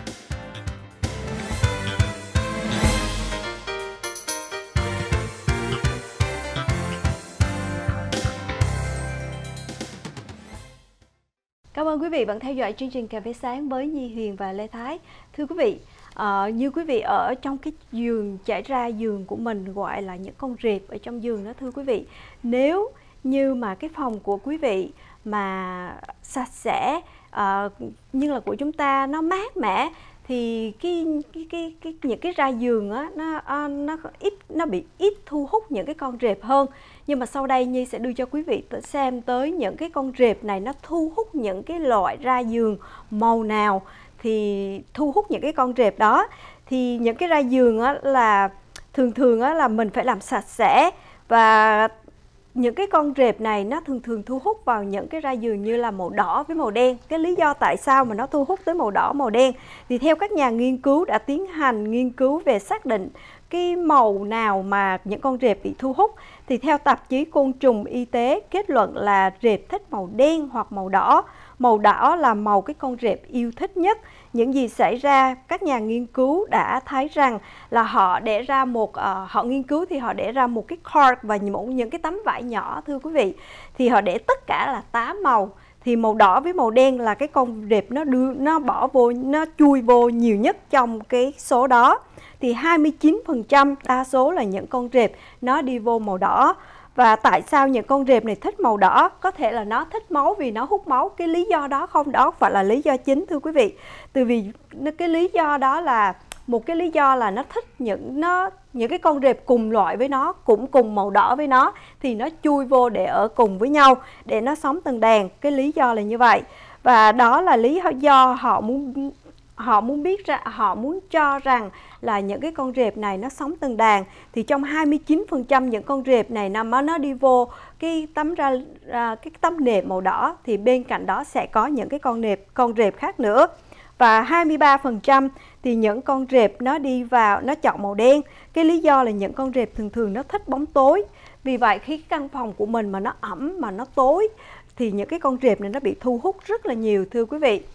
Cảm ơn quý vị vẫn theo dõi chương trình Cà phê sáng với Nhi Huyền và Lê Thái. Thưa quý vị, uh, như quý vị ở trong cái giường trải ra giường của mình gọi là những con rệp ở trong giường đó thưa quý vị. Nếu như mà cái phòng của quý vị mà sạch sẽ uh, nhưng là của chúng ta nó mát mẻ thì cái cái cái, cái những cái ra giường á nó uh, nó ít nó bị ít thu hút những cái con rệp hơn. Nhưng mà sau đây Nhi sẽ đưa cho quý vị xem tới những cái con rệp này nó thu hút những cái loại ra giường màu nào thì thu hút những cái con rệp đó. Thì những cái ra giường á là thường thường á là mình phải làm sạch sẽ và những cái con rệp này nó thường thường thu hút vào những cái rai giường như là màu đỏ với màu đen. Cái lý do tại sao mà nó thu hút tới màu đỏ, màu đen thì theo các nhà nghiên cứu đã tiến hành nghiên cứu về xác định cái màu nào mà những con rệp bị thu hút, thì theo tạp chí Côn trùng y tế kết luận là rệp thích màu đen hoặc màu đỏ. Màu đỏ là màu cái con rệp yêu thích nhất. Những gì xảy ra, các nhà nghiên cứu đã thấy rằng là họ để ra một uh, họ nghiên cứu thì họ để ra một cái card và những, những cái tấm vải nhỏ, thưa quý vị, thì họ để tất cả là tám màu. Thì màu đỏ với màu đen là cái con rệp nó đưa nó bỏ vô, nó chui vô nhiều nhất trong cái số đó. Thì hai mươi chín phần trăm đa số là những con rệp nó đi vô màu đỏ. Và tại sao những con rệp này thích màu đỏ? Có thể là nó thích máu vì nó hút máu. Cái lý do đó không đó phải là lý do chính, thưa quý vị. Từ vì cái lý do đó là một cái lý do là nó thích những nó những cái con rệp cùng loại với nó, cũng cùng màu đỏ với nó, thì nó chui vô để ở cùng với nhau, để nó sống từng đàn. Cái lý do là như vậy. Và đó là lý do họ muốn họ muốn biết ra họ muốn cho rằng là những cái con rệp này nó sống từng đàn. Thì trong hai mươi chín phần trăm những con rệp này nó nó đi vô cái tấm ra cái tấm nệp màu đỏ, thì bên cạnh đó sẽ có những cái con nệp con rệp khác nữa. Và hai mươi ba phần trăm thì những con rệp nó đi vào nó chọn màu đen. Cái lý do là những con rệp thường thường nó thích bóng tối. Vì vậy khi cái căn phòng của mình mà nó ẩm, mà nó tối, thì những cái con rệp này nó bị thu hút rất là nhiều, thưa quý vị.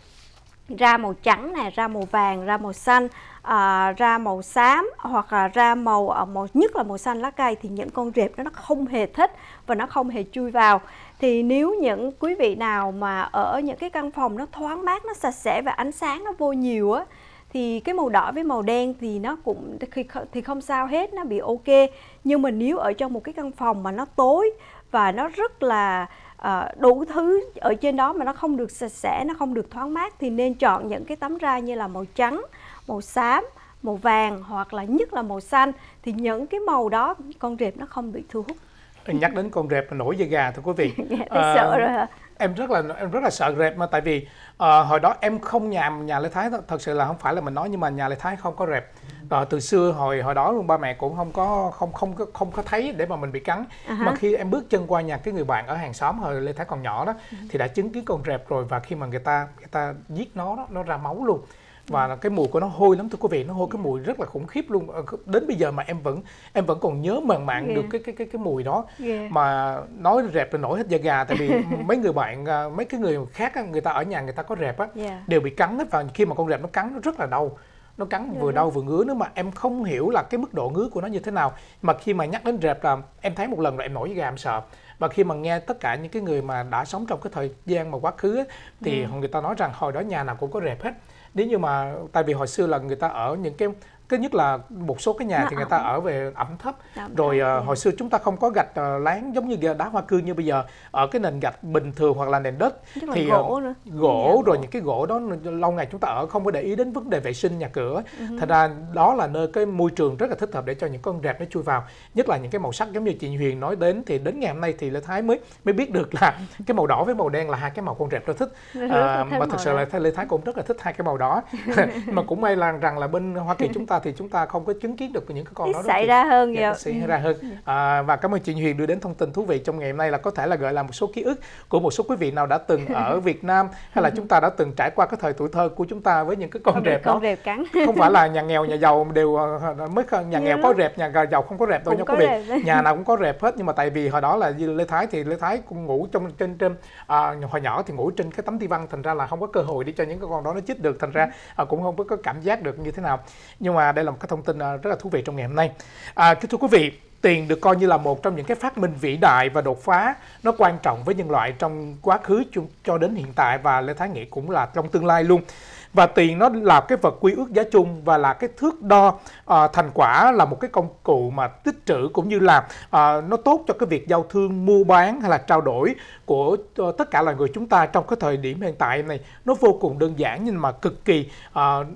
Ra màu trắng nè, ra màu vàng, ra màu xanh, à, ra màu xám, hoặc là ra màu, màu nhất là màu xanh lá cây, thì những con rệp đó nó không hề thích và nó không hề chui vào. Thì nếu những quý vị nào mà ở những cái căn phòng nó thoáng mát, nó sạch sẽ và ánh sáng nó vô nhiều á, thì cái màu đỏ với màu đen thì nó cũng thì không sao hết, nó bị ok. Nhưng mà nếu ở trong một cái căn phòng mà nó tối và nó rất là À, đủ thứ ở trên đó mà nó không được sạch sẽ, nó không được thoáng mát, thì nên chọn những cái tấm rai như là màu trắng, màu xám, màu vàng, hoặc là nhất là màu xanh. Thì những cái màu đó con rệp nó không bị thu hút. Nhắc đến con rệp nổi da gà, thưa quý vị. à, sợ rồi hả? Em rất là em rất là sợ rệp, mà tại vì uh, hồi đó em không nhà nhà Lê Thái, thật sự là không phải là mình nói, nhưng mà nhà Lê Thái không có rệp. Rồi từ xưa hồi hồi đó luôn ba mẹ cũng không có không không có không có thấy để mà mình bị cắn. Uh-huh. Mà khi em bước chân qua nhà cái người bạn ở hàng xóm hồi Lê Thái còn nhỏ đó, uh-huh. thì đã chứng kiến con rệp rồi, và khi mà người ta người ta giết nó đó, nó ra máu luôn. Và cái mùi của nó hôi lắm, thưa quý vị, nó hôi cái mùi rất là khủng khiếp luôn. Đến bây giờ mà em vẫn em vẫn còn nhớ màn mạn yeah. được cái cái cái cái mùi đó. Yeah. Mà nói rệp là nổi hết da gà, tại vì mấy người bạn mấy cái người khác, người ta ở nhà người ta có rệp á, yeah. đều bị cắn hết. Và khi mà con rệp nó cắn nó rất là đau, nó cắn yeah. vừa đau vừa ngứa nữa, mà em không hiểu là cái mức độ ngứa của nó như thế nào. Mà khi mà nhắc đến rệp là em thấy một lần rồi em nổi da gà, em sợ. Và khi mà nghe tất cả những cái người mà đã sống trong cái thời gian mà quá khứ ấy, thì yeah. người ta nói rằng hồi đó nhà nào cũng có rệp hết. Nếu như mà tại vì hồi xưa là người ta ở những cái cái nhất là một số cái nhà nó thì người ẩm. ta ở về ẩm thấp, ẩm rồi uh, hồi xưa chúng ta không có gạch uh, láng giống như đá hoa cương như bây giờ, ở cái nền gạch bình thường hoặc là nền đất. Tức thì gỗ, uh, nữa. gỗ yeah, rồi gỗ. Những cái gỗ đó lâu ngày chúng ta ở không có để ý đến vấn đề vệ sinh nhà cửa. Uh-huh. Thật ra đó là nơi cái môi trường rất là thích hợp để cho những con rệp nó chui vào, nhất là những cái màu sắc giống như chị Huyền nói đến. Thì đến ngày hôm nay thì Lê Thái mới mới biết được là cái màu đỏ với màu đen là hai cái màu con rệp nó thích. Uh, mà thực sự là Lê Thái cũng rất là thích hai cái màu đó. Mà cũng may là rằng là bên Hoa Kỳ chúng ta thì chúng ta không có chứng kiến được những cái con đó xảy ra hơn dạ, xảy ra hơn à, và cảm ơn chị Huyền đưa đến thông tin thú vị trong ngày hôm nay, là có thể là gợi lại một số ký ức của một số quý vị nào đã từng ở Việt Nam, hay là chúng ta đã từng trải qua cái thời tuổi thơ của chúng ta với những cái con, con rệp đó. Rệp cắn. Không phải là nhà nghèo nhà giàu đều mới nhà nghèo có rệp, nhà giàu không có rệp đâu nha quý vị. Nhà nào cũng có rệp hết, nhưng mà tại vì hồi đó là Lê Thái thì Lê Thái cũng ngủ trong trên trên à, hồi nhỏ thì ngủ trên cái tấm ti văn, thành ra là không có cơ hội để cho những cái con đó nó chích được, thành ra à, cũng không có cảm giác được như thế nào. Nhưng mà đây là một cái thông tin rất là thú vị trong ngày hôm nay. À, kính thưa quý vị, tiền được coi như là một trong những cái phát minh vĩ đại và đột phá, nó quan trọng với nhân loại trong quá khứ cho đến hiện tại, và Lê Thái nghĩ cũng là trong tương lai luôn. Và tiền nó là cái vật quy ước giá chung và là cái thước đo à, thành quả, là một cái công cụ mà tích trữ, cũng như là à, nó tốt cho cái việc giao thương, mua bán hay là trao đổi của uh, tất cả loài người chúng ta trong cái thời điểm hiện tại này. Nó vô cùng đơn giản nhưng mà cực kỳ uh,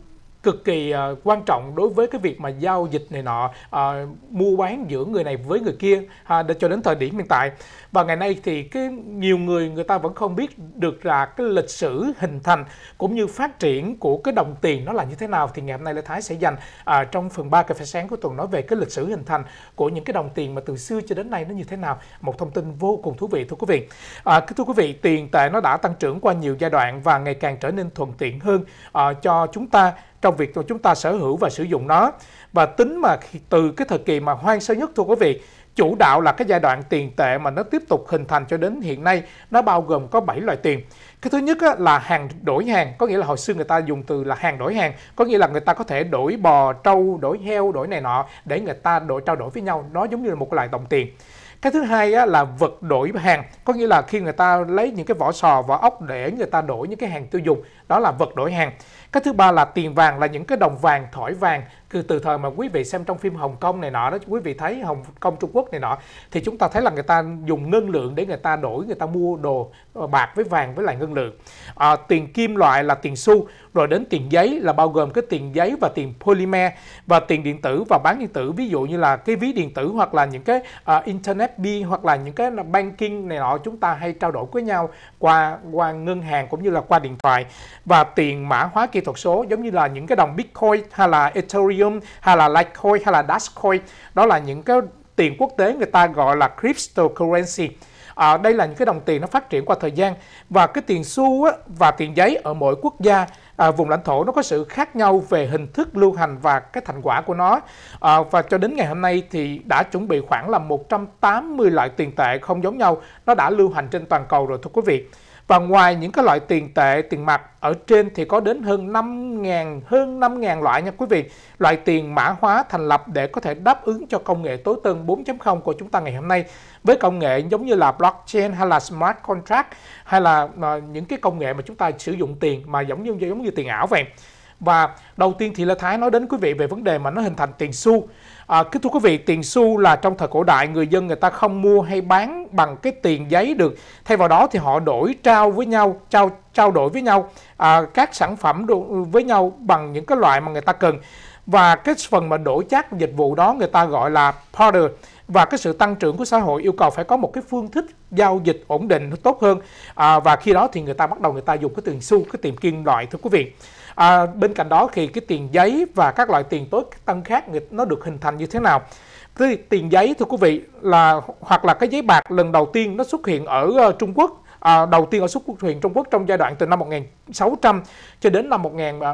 cực kỳ uh, quan trọng đối với cái việc mà giao dịch này nọ, uh, mua bán giữa người này với người kia uh, để cho đến thời điểm hiện tại. Và ngày nay thì cái nhiều người người ta vẫn không biết được là cái lịch sử hình thành cũng như phát triển của cái đồng tiền nó là như thế nào. Thì ngày hôm nay Lê Thái sẽ dành uh, trong phần ba cà phê sáng của tuần nói về cái lịch sử hình thành của những cái đồng tiền mà từ xưa cho đến nay nó như thế nào. Một thông tin vô cùng thú vị thưa quý vị. À, thưa quý vị, tiền tệ nó đã tăng trưởng qua nhiều giai đoạn và ngày càng trở nên thuận tiện hơn à, cho chúng ta trong việc chúng ta sở hữu và sử dụng nó. Và tính mà từ cái thời kỳ mà hoang sơ nhất thưa quý vị, chủ đạo là cái giai đoạn tiền tệ mà nó tiếp tục hình thành cho đến hiện nay, nó bao gồm có bảy loại tiền. Cái thứ nhất á, là hàng đổi hàng, có nghĩa là hồi xưa người ta dùng từ là hàng đổi hàng, có nghĩa là người ta có thể đổi bò, trâu, đổi heo, đổi này nọ để người ta đổi trao đổi với nhau, nó giống như là một loại đồng tiền. Cái thứ hai á, là vật đổi hàng, có nghĩa là khi người ta lấy những cái vỏ sò, vỏ ốc để người ta đổi những cái hàng tiêu dùng, đó là vật đổi hàng. Cái thứ ba là tiền vàng, là những cái đồng vàng, thỏi vàng. Từ, từ thời mà quý vị xem trong phim Hồng Kông này nọ đó, quý vị thấy Hồng Kông Trung Quốc này nọ, thì chúng ta thấy là người ta dùng ngân lượng để người ta đổi, người ta mua đồ bạc với vàng với lại ngân lượng. À, tiền kim loại là tiền xu, rồi đến tiền giấy là bao gồm cái tiền giấy và tiền polymer, và tiền điện tử và bán điện tử, ví dụ như là cái ví điện tử hoặc là những cái uh, internet bill hoặc là những cái banking này nọ, chúng ta hay trao đổi với nhau qua qua ngân hàng cũng như là qua điện thoại. Và tiền mã hóa kỹ thuật số giống như là những cái đồng Bitcoin hay là Ethereum hay là Litecoin hay là Dogecoin, đó là những cái tiền quốc tế người ta gọi là cryptocurrency. À, đây là những cái đồng tiền nó phát triển qua thời gian. Và cái tiền xu á, và tiền giấy ở mỗi quốc gia, à, vùng lãnh thổ nó có sự khác nhau về hình thức lưu hành và cái thành quả của nó. À, và cho đến ngày hôm nay thì đã chuẩn bị khoảng là một trăm tám mươi loại tiền tệ không giống nhau, nó đã lưu hành trên toàn cầu rồi thưa quý vị. Và ngoài những cái loại tiền tệ, tiền mặt ở trên thì có đến hơn năm nghìn, hơn năm nghìn loại nha quý vị. Loại tiền mã hóa thành lập để có thể đáp ứng cho công nghệ tối tân bốn chấm không của chúng ta ngày hôm nay. Với công nghệ giống như là blockchain hay là smart contract hay là uh, những cái công nghệ mà chúng ta sử dụng tiền mà giống như giống như tiền ảo vậy. Và đầu tiên thì Lê Thái nói đến quý vị về vấn đề mà nó hình thành tiền xu. À, thưa quý vị, tiền xu là trong thời cổ đại người dân người ta không mua hay bán bằng cái tiền giấy được. Thay vào đó thì họ đổi trao với nhau, trao trao đổi với nhau à, các sản phẩm với nhau bằng những cái loại mà người ta cần. Và cái phần mà đổi chác dịch vụ đó người ta gọi là barter. Và cái sự tăng trưởng của xã hội yêu cầu phải có một cái phương thức giao dịch ổn định tốt hơn. À, và khi đó thì người ta bắt đầu người ta dùng cái tiền xu, cái tiền kim loại thưa quý vị. À, bên cạnh đó thì cái tiền giấy và các loại tiền tối tân khác nó được hình thành như thế nào? Cái tiền giấy thưa quý vị là hoặc là cái giấy bạc lần đầu tiên nó xuất hiện ở uh, Trung Quốc. À, đầu tiên ở xuất hiện Trung Quốc trong giai đoạn từ năm một nghìn sáu trăm cho đến năm một nghìn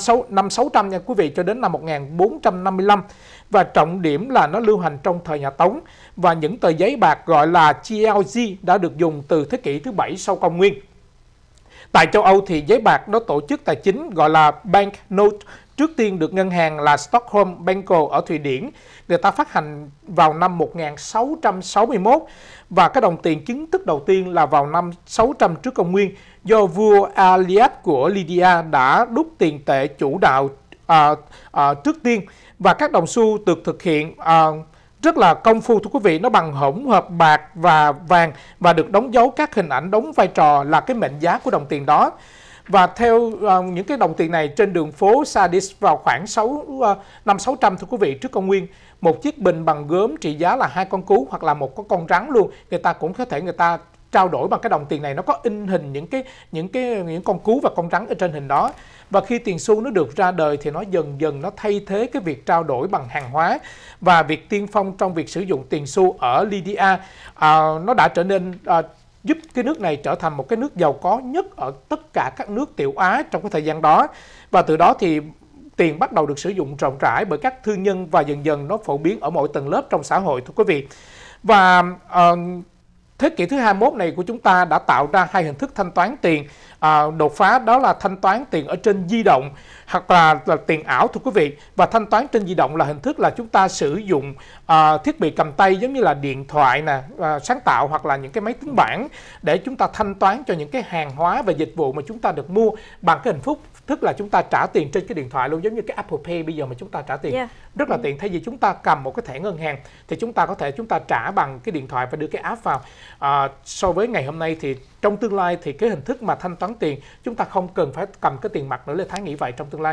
sáu trăm nha quý vị, cho đến năm một nghìn bốn trăm năm mươi lăm. Và trọng điểm là nó lưu hành trong thời nhà Tống. Và những tờ giấy bạc gọi là G L G đã được dùng từ thế kỷ thứ bảy sau công nguyên. Tại châu Âu thì giấy bạc nó tổ chức tài chính gọi là banknote. Trước tiên được ngân hàng là Stockholm Banco ở Thụy Điển, người ta phát hành vào năm một nghìn sáu trăm sáu mươi mốt. Và cái đồng tiền chính thức đầu tiên là vào năm sáu trăm trước công nguyên, do vua Aliad của Lydia đã đúc tiền tệ chủ đạo à, à, trước tiên. Và các đồng xu được thực hiện à, rất là công phu thưa quý vị, nó bằng hỗn hợp bạc và vàng và được đóng dấu các hình ảnh đóng vai trò là cái mệnh giá của đồng tiền đó. Và theo uh, những cái đồng tiền này trên đường phố Sardis vào khoảng sáu, uh, năm sáu trăm thưa quý vị trước công nguyên, một chiếc bình bằng gốm trị giá là hai con cú hoặc là một con con rắn luôn, người ta cũng có thể người ta trao đổi bằng cái đồng tiền này, nó có in hình những cái những cái những con cú và con rắn ở trên hình đó. Và khi tiền xu nó được ra đời thì nó dần dần nó thay thế cái việc trao đổi bằng hàng hóa. Và việc tiên phong trong việc sử dụng tiền xu ở Lydia à, nó đã trở nên à, giúp cái nước này trở thành một cái nước giàu có nhất ở tất cả các nước Tiểu Á trong cái thời gian đó. Và từ đó thì tiền bắt đầu được sử dụng rộng rãi bởi các thương nhân và dần dần nó phổ biến ở mọi tầng lớp trong xã hội thưa quý vị. Và uh, thế kỷ thứ hai mươi mốt này của chúng ta đã tạo ra hai hình thức thanh toán tiền à, đột phá, đó là thanh toán tiền ở trên di động hoặc là, là tiền ảo thưa quý vị. Và thanh toán trên di động là hình thức là chúng ta sử dụng à, thiết bị cầm tay giống như là điện thoại nè, à, sáng tạo hoặc là những cái máy tính bảng để chúng ta thanh toán cho những cái hàng hóa và dịch vụ mà chúng ta được mua bằng cái hình thức thức là chúng ta trả tiền trên cái điện thoại luôn, giống như cái Apple Pay bây giờ mà chúng ta trả tiền yeah. rất là tiện. Thay vì chúng ta cầm một cái thẻ ngân hàng thì chúng ta có thể chúng ta trả bằng cái điện thoại và đưa cái app vào. À, so với ngày hôm nay thì trong tương lai thì cái hình thức mà thanh toán tiền chúng ta không cần phải cầm cái tiền mặt nữa. Lê Thái nghĩ vậy trong tương lai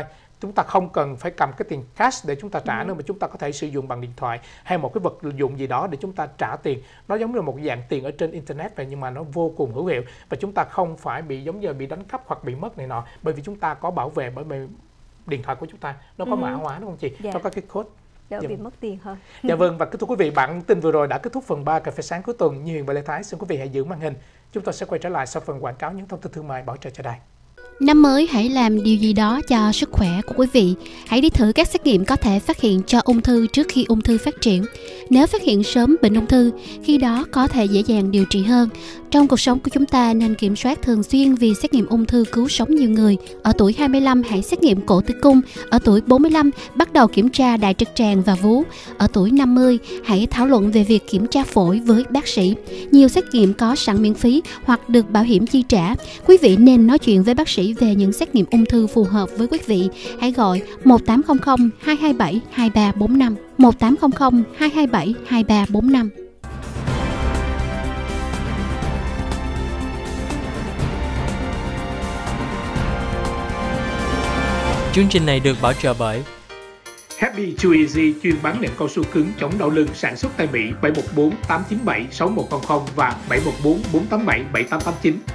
chúng ta không cần phải cầm cái tiền cash để chúng ta trả ừ. nữa, mà chúng ta có thể sử dụng bằng điện thoại hay một cái vật dụng gì đó để chúng ta trả tiền. Nó giống như một dạng tiền ở trên internet vậy, nhưng mà nó vô cùng hữu hiệu và chúng ta không phải bị giống như bị đánh cắp hoặc bị mất này nọ, bởi vì chúng ta có bảo vệ, bởi vì điện thoại của chúng ta nó có ừ. mã hóa, đúng không chị? Dạ. Nó có cái code đỡ dạ. bị mất tiền hơn. Dạ vâng, và thưa quý vị, bản tin vừa rồi đã kết thúc phần ba cà phê sáng cuối tuần. Như Huyền và Lê Thái xin quý vị hãy giữ màn hình. Chúng tôi sẽ quay trở lại sau phần quảng cáo những thông tin thương mại bảo trợ cho đài. Năm mới hãy làm điều gì đó cho sức khỏe của quý vị. Hãy đi thử các xét nghiệm có thể phát hiện cho ung thư trước khi ung thư phát triển. Nếu phát hiện sớm bệnh ung thư, khi đó có thể dễ dàng điều trị hơn. Trong cuộc sống của chúng ta nên kiểm soát thường xuyên vì xét nghiệm ung thư cứu sống nhiều người. Ở tuổi hai mươi lăm hãy xét nghiệm cổ tử cung. Ở tuổi bốn mươi lăm bắt đầu kiểm tra đại trực tràng và vú. Ở tuổi năm mươi hãy thảo luận về việc kiểm tra phổi với bác sĩ. Nhiều xét nghiệm có sẵn miễn phí hoặc được bảo hiểm chi trả. Quý vị nên nói chuyện với bác sĩ về những xét nghiệm ung thư phù hợp với quý vị. Hãy gọi một tám không không hai hai bảy hai ba bốn năm, một tám không không hai hai bảy hai ba bốn năm. Chương trình này được bảo trợ bởi Happy Chew Easy, chuyên bán nệm cao su cứng chống đau lưng, sản xuất tại Mỹ. Bảy một bốn tám chín bảy sáu một không không và bảy một bốn bốn tám bảy bảy tám tám chín.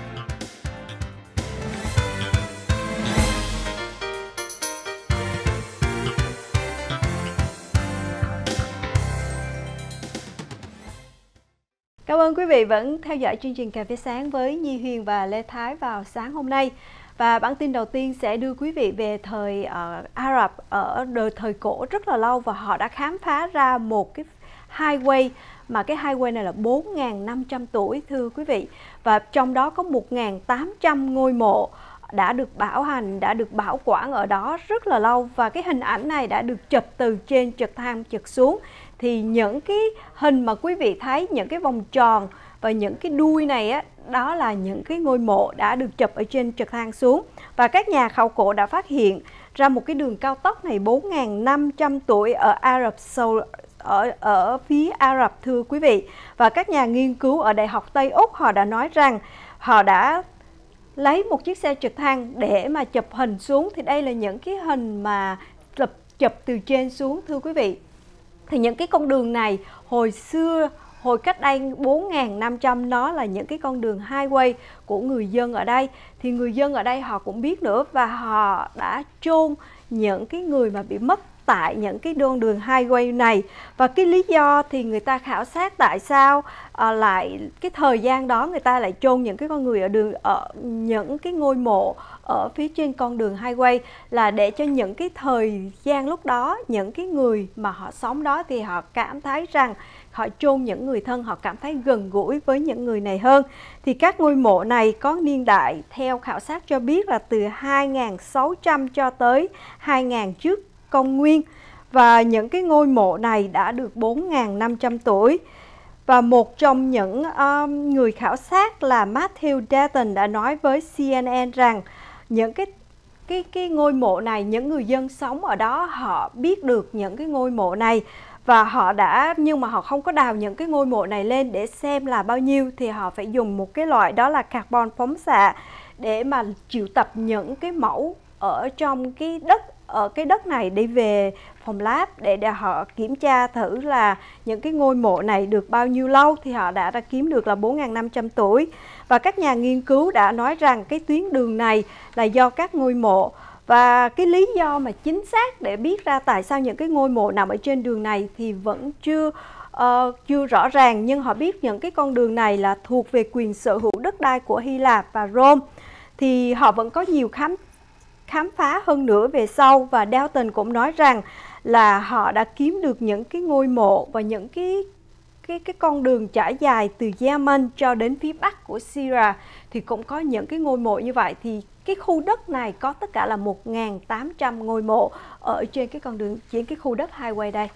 Cảm ơn quý vị vẫn theo dõi chương trình Cà phê sáng với Nhi Huyền và Lê Thái vào sáng hôm nay. Và bản tin đầu tiên sẽ đưa quý vị về thời uh, Ả Rập ở đời thời cổ rất là lâu, và họ đã khám phá ra một cái highway mà cái highway này là bốn nghìn năm trăm tuổi thưa quý vị. Và trong đó có một nghìn tám trăm ngôi mộ đã được bảo hành, đã được bảo quản ở đó rất là lâu, và cái hình ảnh này đã được chụp từ trên trực thăng chụp xuống. Thì những cái hình mà quý vị thấy, những cái vòng tròn và những cái đuôi này á, đó là những cái ngôi mộ đã được chụp ở trên trực thăng xuống. Và các nhà khảo cổ đã phát hiện ra một cái đường cao tốc này bốn nghìn năm trăm tuổi ở Ả Rập Xê ở ở phía Ả Rập thưa quý vị. Và các nhà nghiên cứu ở Đại học Tây Úc họ đã nói rằng họ đã lấy một chiếc xe trực thăng để mà chụp hình xuống. Thì đây là những cái hình mà chụp chụp từ trên xuống thưa quý vị. Thì những cái con đường này hồi xưa, hồi cách đây bốn nghìn năm trăm, nó là những cái con đường highway của người dân ở đây. Thì người dân ở đây họ cũng biết nữa, và họ đã chôn những cái người mà bị mất tại những cái con đường highway này. Và cái lý do thì người ta khảo sát tại sao à, lại cái thời gian đó người ta lại chôn những cái con người ở đường ở những cái ngôi mộ ở phía trên con đường highway, là để cho những cái thời gian lúc đó, những cái người mà họ sống đó thì họ cảm thấy rằng họ chôn những người thân, họ cảm thấy gần gũi với những người này hơn. Thì các ngôi mộ này có niên đại theo khảo sát cho biết là từ hai nghìn sáu trăm cho tới hai nghìn trước công nguyên. Và những cái ngôi mộ này đã được bốn nghìn năm trăm tuổi. Và một trong những um, người khảo sát là Matthew Dalton đã nói với C N N rằng những cái cái cái ngôi mộ này, những người dân sống ở đó họ biết được những cái ngôi mộ này, và họ đã nhưng mà họ không có đào những cái ngôi mộ này lên để xem là bao nhiêu, thì họ phải dùng một cái loại đó là carbon phóng xạ để mà triệu tập những cái mẫu ở trong cái đất ở cái đất này đi về phòng lab để, để họ kiểm tra thử là những cái ngôi mộ này được bao nhiêu lâu. Thì họ đã, đã kiếm được là bốn nghìn năm trăm tuổi. Và các nhà nghiên cứu đã nói rằng cái tuyến đường này là do các ngôi mộ. Và cái lý do mà chính xác để biết ra tại sao những cái ngôi mộ nằm ở trên đường này thì vẫn chưa uh, chưa rõ ràng. Nhưng họ biết những cái con đường này là thuộc về quyền sở hữu đất đai của Hy Lạp và Rome. Thì họ vẫn có nhiều khám khám phá hơn nữa về sau. Và Dalton cũng nói rằng là họ đã kiếm được những cái ngôi mộ và những cái cái cái con đường trải dài từ Yemen cho đến phía bắc của Syria thì cũng có những cái ngôi mộ như vậy. Thì cái khu đất này có tất cả là một nghìn tám trăm ngôi mộ ở trên cái con đường, trên cái khu đất highway đây.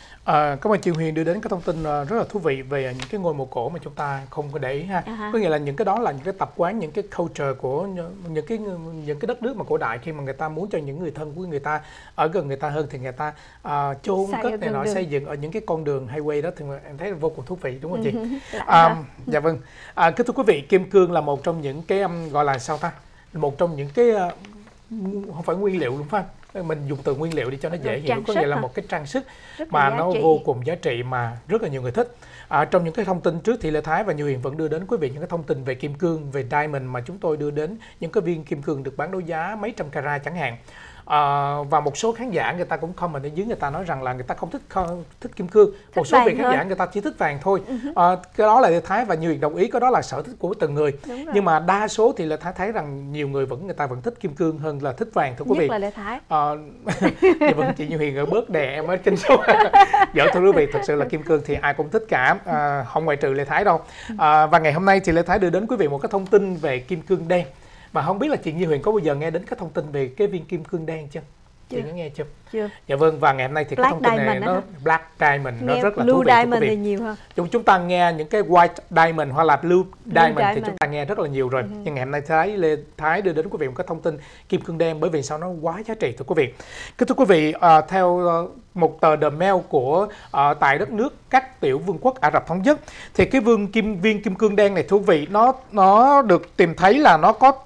À, cảm ơn chị Huyền đưa đến cái thông tin rất là thú vị về những cái ngôi mộ cổ mà chúng ta không có để ý ha. Uh-huh. Có nghĩa là những cái đó là những cái tập quán, những cái culture của những cái những cái đất nước mà cổ đại, khi mà người ta muốn cho những người thân của người ta ở gần người ta hơn thì người ta uh, chôn cất này nọ, xây dựng ở những cái con đường highway đó, thì em thấy vô cùng thú vị, đúng không chị? Uh-huh. À, dạ vâng. À, kính thưa quý vị, kim cương là một trong những cái um, gọi là sao ta? Một trong những cái uh, không phải nguyên liệu đúng không? mình dùng từ nguyên liệu đi cho nó dễ hiểu, trang có sức nghĩa là hả? một cái trang sức Rất là mà giá nó trị. vô cùng giá trị mà rất là nhiều người thích. À, trong những cái thông tin trước thì Lê Thái và Như Huyền vẫn đưa đến quý vị những cái thông tin về kim cương, về diamond mà chúng tôi đưa đến những cái viên kim cương được bán đấu giá mấy trăm carat chẳng hạn. À, và một số khán giả người ta cũng comment ở dưới, người ta nói rằng là người ta không thích không thích kim cương, Thích một số vị vàng khán thôi. giả người ta chỉ thích vàng thôi. À, cái đó là Lê Thái và Như Huyền đồng ý, cái đó là sở thích của từng người. Đúng rồi. Nhưng mà đa số thì Lê Thái thấy rằng nhiều người vẫn người ta vẫn thích kim cương hơn là thích vàng, thưa quý Nhất vị. là Lê Thái. Ờ, dạ vâng, chị Như Huyền ở bớt đè em ở trên số. Dạ thưa quý vị, thật sự là kim cương thì ai cũng thích cả, à, không ngoại trừ Lê Thái đâu. À, và ngày hôm nay thì Lê Thái đưa đến quý vị một cái thông tin về kim cương đen. Mà không biết là chị Như Huyền có bao giờ nghe đến cái thông tin về cái viên kim cương đen chưa? Chị Chưa. có nghe chưa? Chưa. Dạ vâng, và ngày hôm nay thì cái Black thông tin này diamond nó á hả? Black Diamond nó Nghe rất là Blue thú vị thưa quý Diamond vị. thì nhiều hơn. Chúng chúng ta nghe những cái White Diamond hoặc là Blue Diamond thì Diamond. chúng ta nghe rất là nhiều rồi. Nhưng ngày hôm nay Thái Lê Thái đưa đến quý vị một cái thông tin kim cương đen, bởi vì sao nó quá giá trị thưa quý vị. Kính thưa quý vị, à, theo à, một tờ The Mail của à, tại đất nước các tiểu vương quốc Ả Rập Thống Nhất, thì cái vương kim viên kim cương đen này thưa quý vị, nó nó được tìm thấy là nó có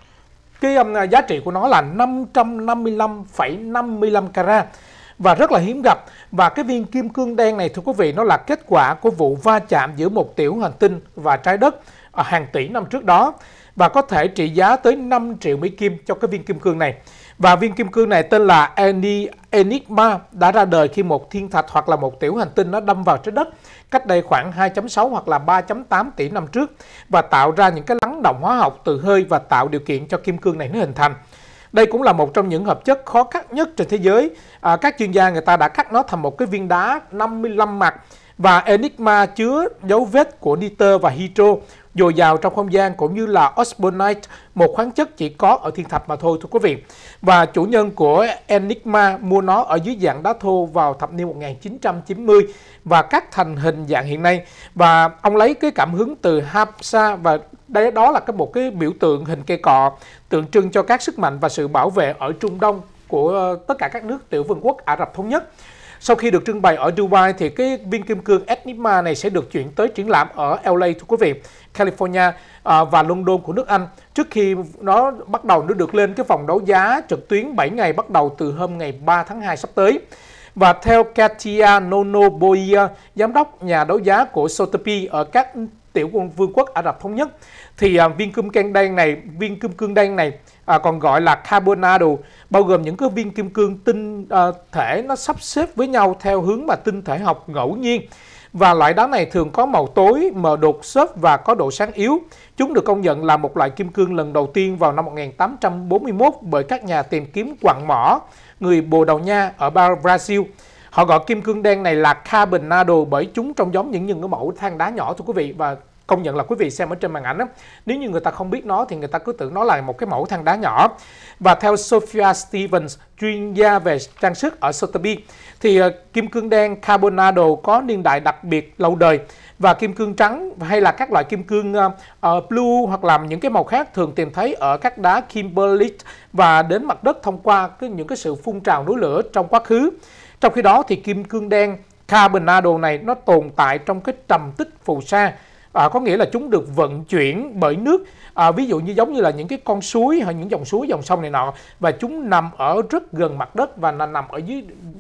cái um, giá trị của nó là năm trăm năm mươi lăm phẩy năm mươi lăm carat và rất là hiếm gặp. Và cái viên kim cương đen này thưa quý vị, nó là kết quả của vụ va chạm giữa một tiểu hành tinh và trái đất ở hàng tỷ năm trước đó, và có thể trị giá tới năm triệu Mỹ Kim cho cái viên kim cương này. Và viên kim cương này tên là Enigma, đã ra đời khi một thiên thạch hoặc là một tiểu hành tinh nó đâm vào trái đất cách đây khoảng hai phẩy sáu hoặc là ba phẩy tám tỷ năm trước, và tạo ra những cái lắng động hóa học từ hơi và tạo điều kiện cho kim cương này nó hình thành. Đây cũng là một trong những hợp chất khó cắt nhất trên thế giới. À, các chuyên gia người ta đã cắt nó thành một cái viên đá năm mươi lăm mặt, và Enigma chứa dấu vết của nitơ và hydro dồi dào trong không gian, cũng như là osbornite, một khoáng chất chỉ có ở thiên thạch mà thôi thưa quý vị. Và chủ nhân của Enigma mua nó ở dưới dạng đá thô vào thập niên một nghìn chín trăm chín mươi và cắt thành hình dạng hiện nay. Và ông lấy cái cảm hứng từ Hafsa, và đây đó là cái một cái biểu tượng hình cây cọ tượng trưng cho các sức mạnh và sự bảo vệ ở Trung Đông của tất cả các nước tiểu vương quốc Ả Rập Thống Nhất. Sau khi được trưng bày ở Dubai thì cái viên kim cương Enigma này sẽ được chuyển tới triển lãm ở L A thưa quý vị, California à, và London của nước Anh, trước khi nó bắt đầu nó được lên cái vòng đấu giá trực tuyến bảy ngày bắt đầu từ hôm ngày ba tháng hai sắp tới. Và theo Katia Nonoboia, giám đốc nhà đấu giá của Sotheby ở các tiểu vương quốc Ả Rập Thống Nhất, thì à, viên kim cương đen này, viên kim cương đen này à, còn gọi là carbonado, bao gồm những cái viên kim cương tinh à, thể nó sắp xếp với nhau theo hướng mà tinh thể học ngẫu nhiên. Và loại đá này thường có màu tối, mờ đục, xốp và có độ sáng yếu. Chúng được công nhận là một loại kim cương lần đầu tiên vào năm một nghìn tám trăm bốn mươi mốt bởi các nhà tìm kiếm quặng mỏ người Bồ Đào Nha ở Brazil. Họ gọi kim cương đen này là carbonado bởi chúng trông giống những những cái mẫu than đá nhỏ thưa quý vị. Và công nhận là quý vị xem ở trên màn ảnh á, nếu như người ta không biết nó thì người ta cứ tưởng nó là một cái mẫu than đá nhỏ. Và theo Sophia Stevens, chuyên gia về trang sức ở Sotheby, thì uh, kim cương đen carbonado có niên đại đặc biệt lâu đời, và kim cương trắng hay là các loại kim cương uh, uh, blue hoặc là những cái màu khác thường tìm thấy ở các đá kimberlite và đến mặt đất thông qua cái, những cái sự phun trào núi lửa trong quá khứ. Trong khi đó thì kim cương đen carbonado này nó tồn tại trong cái trầm tích phù sa. À, có nghĩa là chúng được vận chuyển bởi nước, à, ví dụ như giống như là những cái con suối hay những dòng suối, dòng sông này nọ, và chúng nằm ở rất gần mặt đất và nằm ở dưới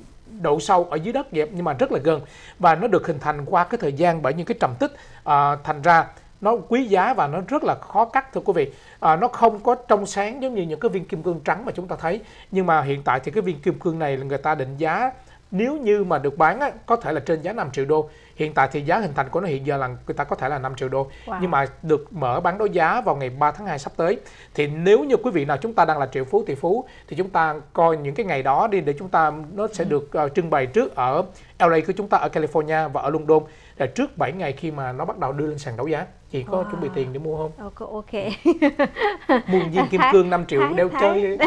độ sâu ở dưới đất vậy, nhưng mà rất là gần, và nó được hình thành qua cái thời gian bởi những cái trầm tích, à, thành ra nó quý giá và nó rất là khó cắt thưa quý vị. À, nó không có trong sáng giống như những cái viên kim cương trắng mà chúng ta thấy, nhưng mà hiện tại thì cái viên kim cương này là người ta định giá nếu như mà được bán á, có thể là trên giá năm triệu đô. Hiện tại thì giá hình thành của nó hiện giờ là người ta có thể là năm triệu đô. Wow. Nhưng mà được mở bán đấu giá vào ngày ba tháng hai sắp tới. Thì nếu như quý vị nào chúng ta đang là triệu phú tỷ phú thì chúng ta coi những cái ngày đó đi, để chúng ta nó sẽ được uh, trưng bày trước ở L A của chúng ta, ở California và ở London, là trước bảy ngày khi mà nó bắt đầu đưa lên sàn đấu giá. Chị có wow. chuẩn bị tiền để mua không? Ok, ok. Mua viên kim cương năm triệu Thái, đeo Thái. chơi.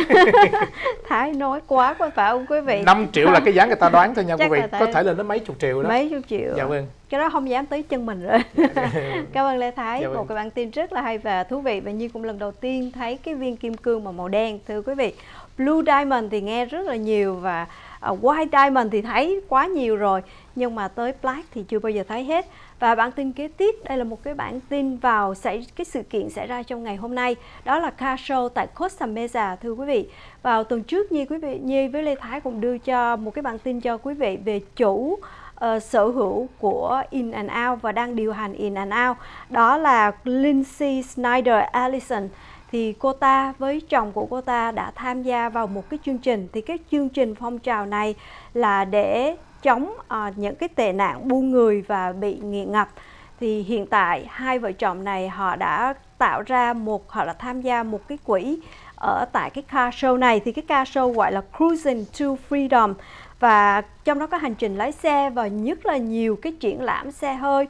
Thái nói quá quá phải không quý vị? năm triệu là cái giá người ta đoán thôi nha quý vị. Tại... Có thể lên đến mấy chục triệu đó. Mấy chục triệu. Dạ vâng. Cái đó không dám tới chân mình rồi. Cảm ơn Lê Thái. Dạ vâng. Một cái bản tin rất là hay và thú vị, và Nhi cũng lần đầu tiên thấy cái viên kim cương mà màu đen thưa quý vị. Blue Diamond thì nghe rất là nhiều, và uh, White Diamond thì thấy quá nhiều rồi, nhưng mà tới Black thì chưa bao giờ thấy hết. Và bản tin kế tiếp, đây là một cái bản tin vào xảy cái sự kiện xảy ra trong ngày hôm nay, đó là car show tại Costa Mesa thưa quý vị. Vào tuần trước Nhi quý vị Nhi với Lê Thái cũng đưa cho một cái bản tin cho quý vị về chủ uh, sở hữu của In and Out và đang điều hành In and Out, đó là Lindsay Snyder Allison. Thì cô ta với chồng của cô ta đã tham gia vào một cái chương trình. Thì cái chương trình phong trào này là để chống uh, những cái tệ nạn buôn người và bị nghiện ngập. Thì hiện tại hai vợ chồng này họ đã tạo ra một, họ là tham gia một cái quỹ ở tại cái car show này. Thì cái car show gọi là Cruising to Freedom, và trong đó có hành trình lái xe và nhất là nhiều cái triển lãm xe hơi.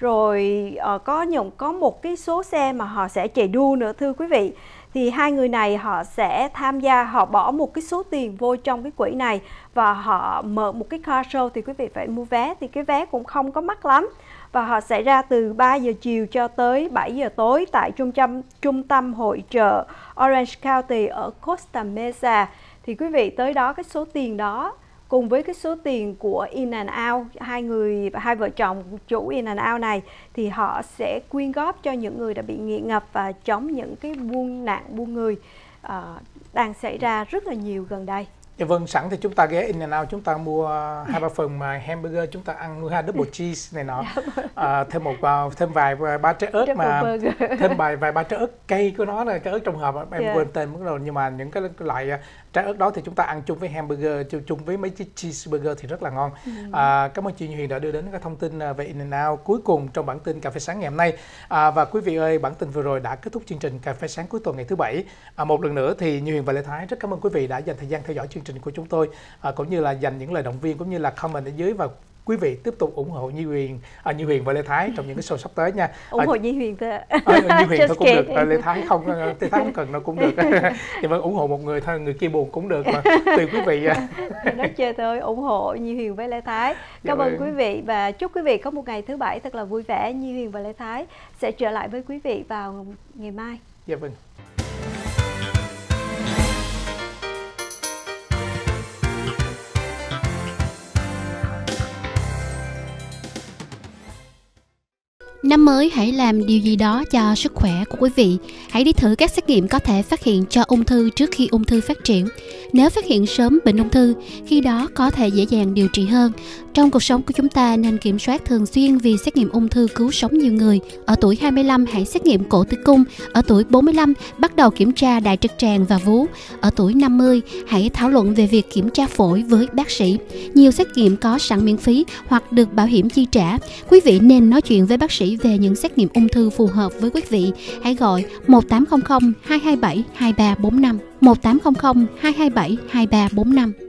Rồi uh, có những có một cái số xe mà họ sẽ chạy đua nữa thưa quý vị. Thì hai người này họ sẽ tham gia, họ bỏ một cái số tiền vô trong cái quỹ này và họ mở một cái car show. Thì quý vị phải mua vé, thì cái vé cũng không có mắc lắm. Và họ sẽ ra từ ba giờ chiều cho tới bảy giờ tối tại trung tâm, trung tâm hội chợ Orange County ở Costa Mesa. Thì quý vị tới đó, cái số tiền đó cùng với cái số tiền của In and Out, hai người hai vợ chồng chủ In and Out này, thì họ sẽ quyên góp cho những người đã bị nghiện ngập và chống những cái buôn nạn buôn người uh, đang xảy ra rất là nhiều gần đây. Dạ vâng, sẵn thì chúng ta ghé In and Out, chúng ta mua hai ba phần mà hamburger, chúng ta ăn hai double cheese này nọ, à, thêm một thêm vài ba trái ớt, mà thêm vài vài ba trái ớt cây của nó là trái ớt trong hộp, em yeah. quên tên mất rồi, nhưng mà những cái loại trái ớt đó thì chúng ta ăn chung với hamburger, chung với mấy chiếc cheeseburger thì rất là ngon. Ừ. À, cảm ơn chị Như Huyền đã đưa đến các thông tin về In and Out cuối cùng trong bản tin Cà phê sáng ngày hôm nay. À, và quý vị ơi, bản tin vừa rồi đã kết thúc chương trình Cà phê sáng cuối tuần ngày thứ bảy. À, một lần nữa thì Như Huyền và Lê Thái rất cảm ơn quý vị đã dành thời gian theo dõi chương trình của chúng tôi, à, cũng như là dành những lời động viên cũng như là comment ở dưới, và quý vị tiếp tục ủng hộ Như Huyền, à, Như Huyền và Lê Thái trong những cái show sắp tới nha. ủng hộ à, Như Huyền thôi. À, Như Huyền thôi cũng được, à, Lê Thái không, Lê Thái không cần nó cũng được. Thì vẫn ủng hộ một người thôi, người kia buồn cũng được mà, tùy quý vị. Nói chơi thôi, ủng hộ Như Huyền với Lê Thái. Cảm dạ ơn quý vị và chúc quý vị có một ngày thứ bảy thật là vui vẻ. Như Huyền và Lê Thái sẽ trở lại với quý vị vào ngày mai. Dạ vâng. Năm mới hãy làm điều gì đó cho sức khỏe của quý vị. Hãy đi thử các xét nghiệm có thể phát hiện cho ung thư trước khi ung thư phát triển. Nếu phát hiện sớm bệnh ung thư, khi đó có thể dễ dàng điều trị hơn. Trong cuộc sống của chúng ta nên kiểm soát thường xuyên vì xét nghiệm ung thư cứu sống nhiều người. Ở tuổi hai mươi lăm hãy xét nghiệm cổ tử cung. Ở tuổi bốn mươi lăm bắt đầu kiểm tra đại trực tràng và vú. Ở tuổi năm mươi hãy thảo luận về việc kiểm tra phổi với bác sĩ. Nhiều xét nghiệm có sẵn miễn phí hoặc được bảo hiểm chi trả. Quý vị nên nói chuyện với bác sĩ về những xét nghiệm ung thư phù hợp với quý vị. Hãy gọi một tám không không hai hai bảy hai ba bốn năm, một tám không không hai hai bảy hai ba bốn năm.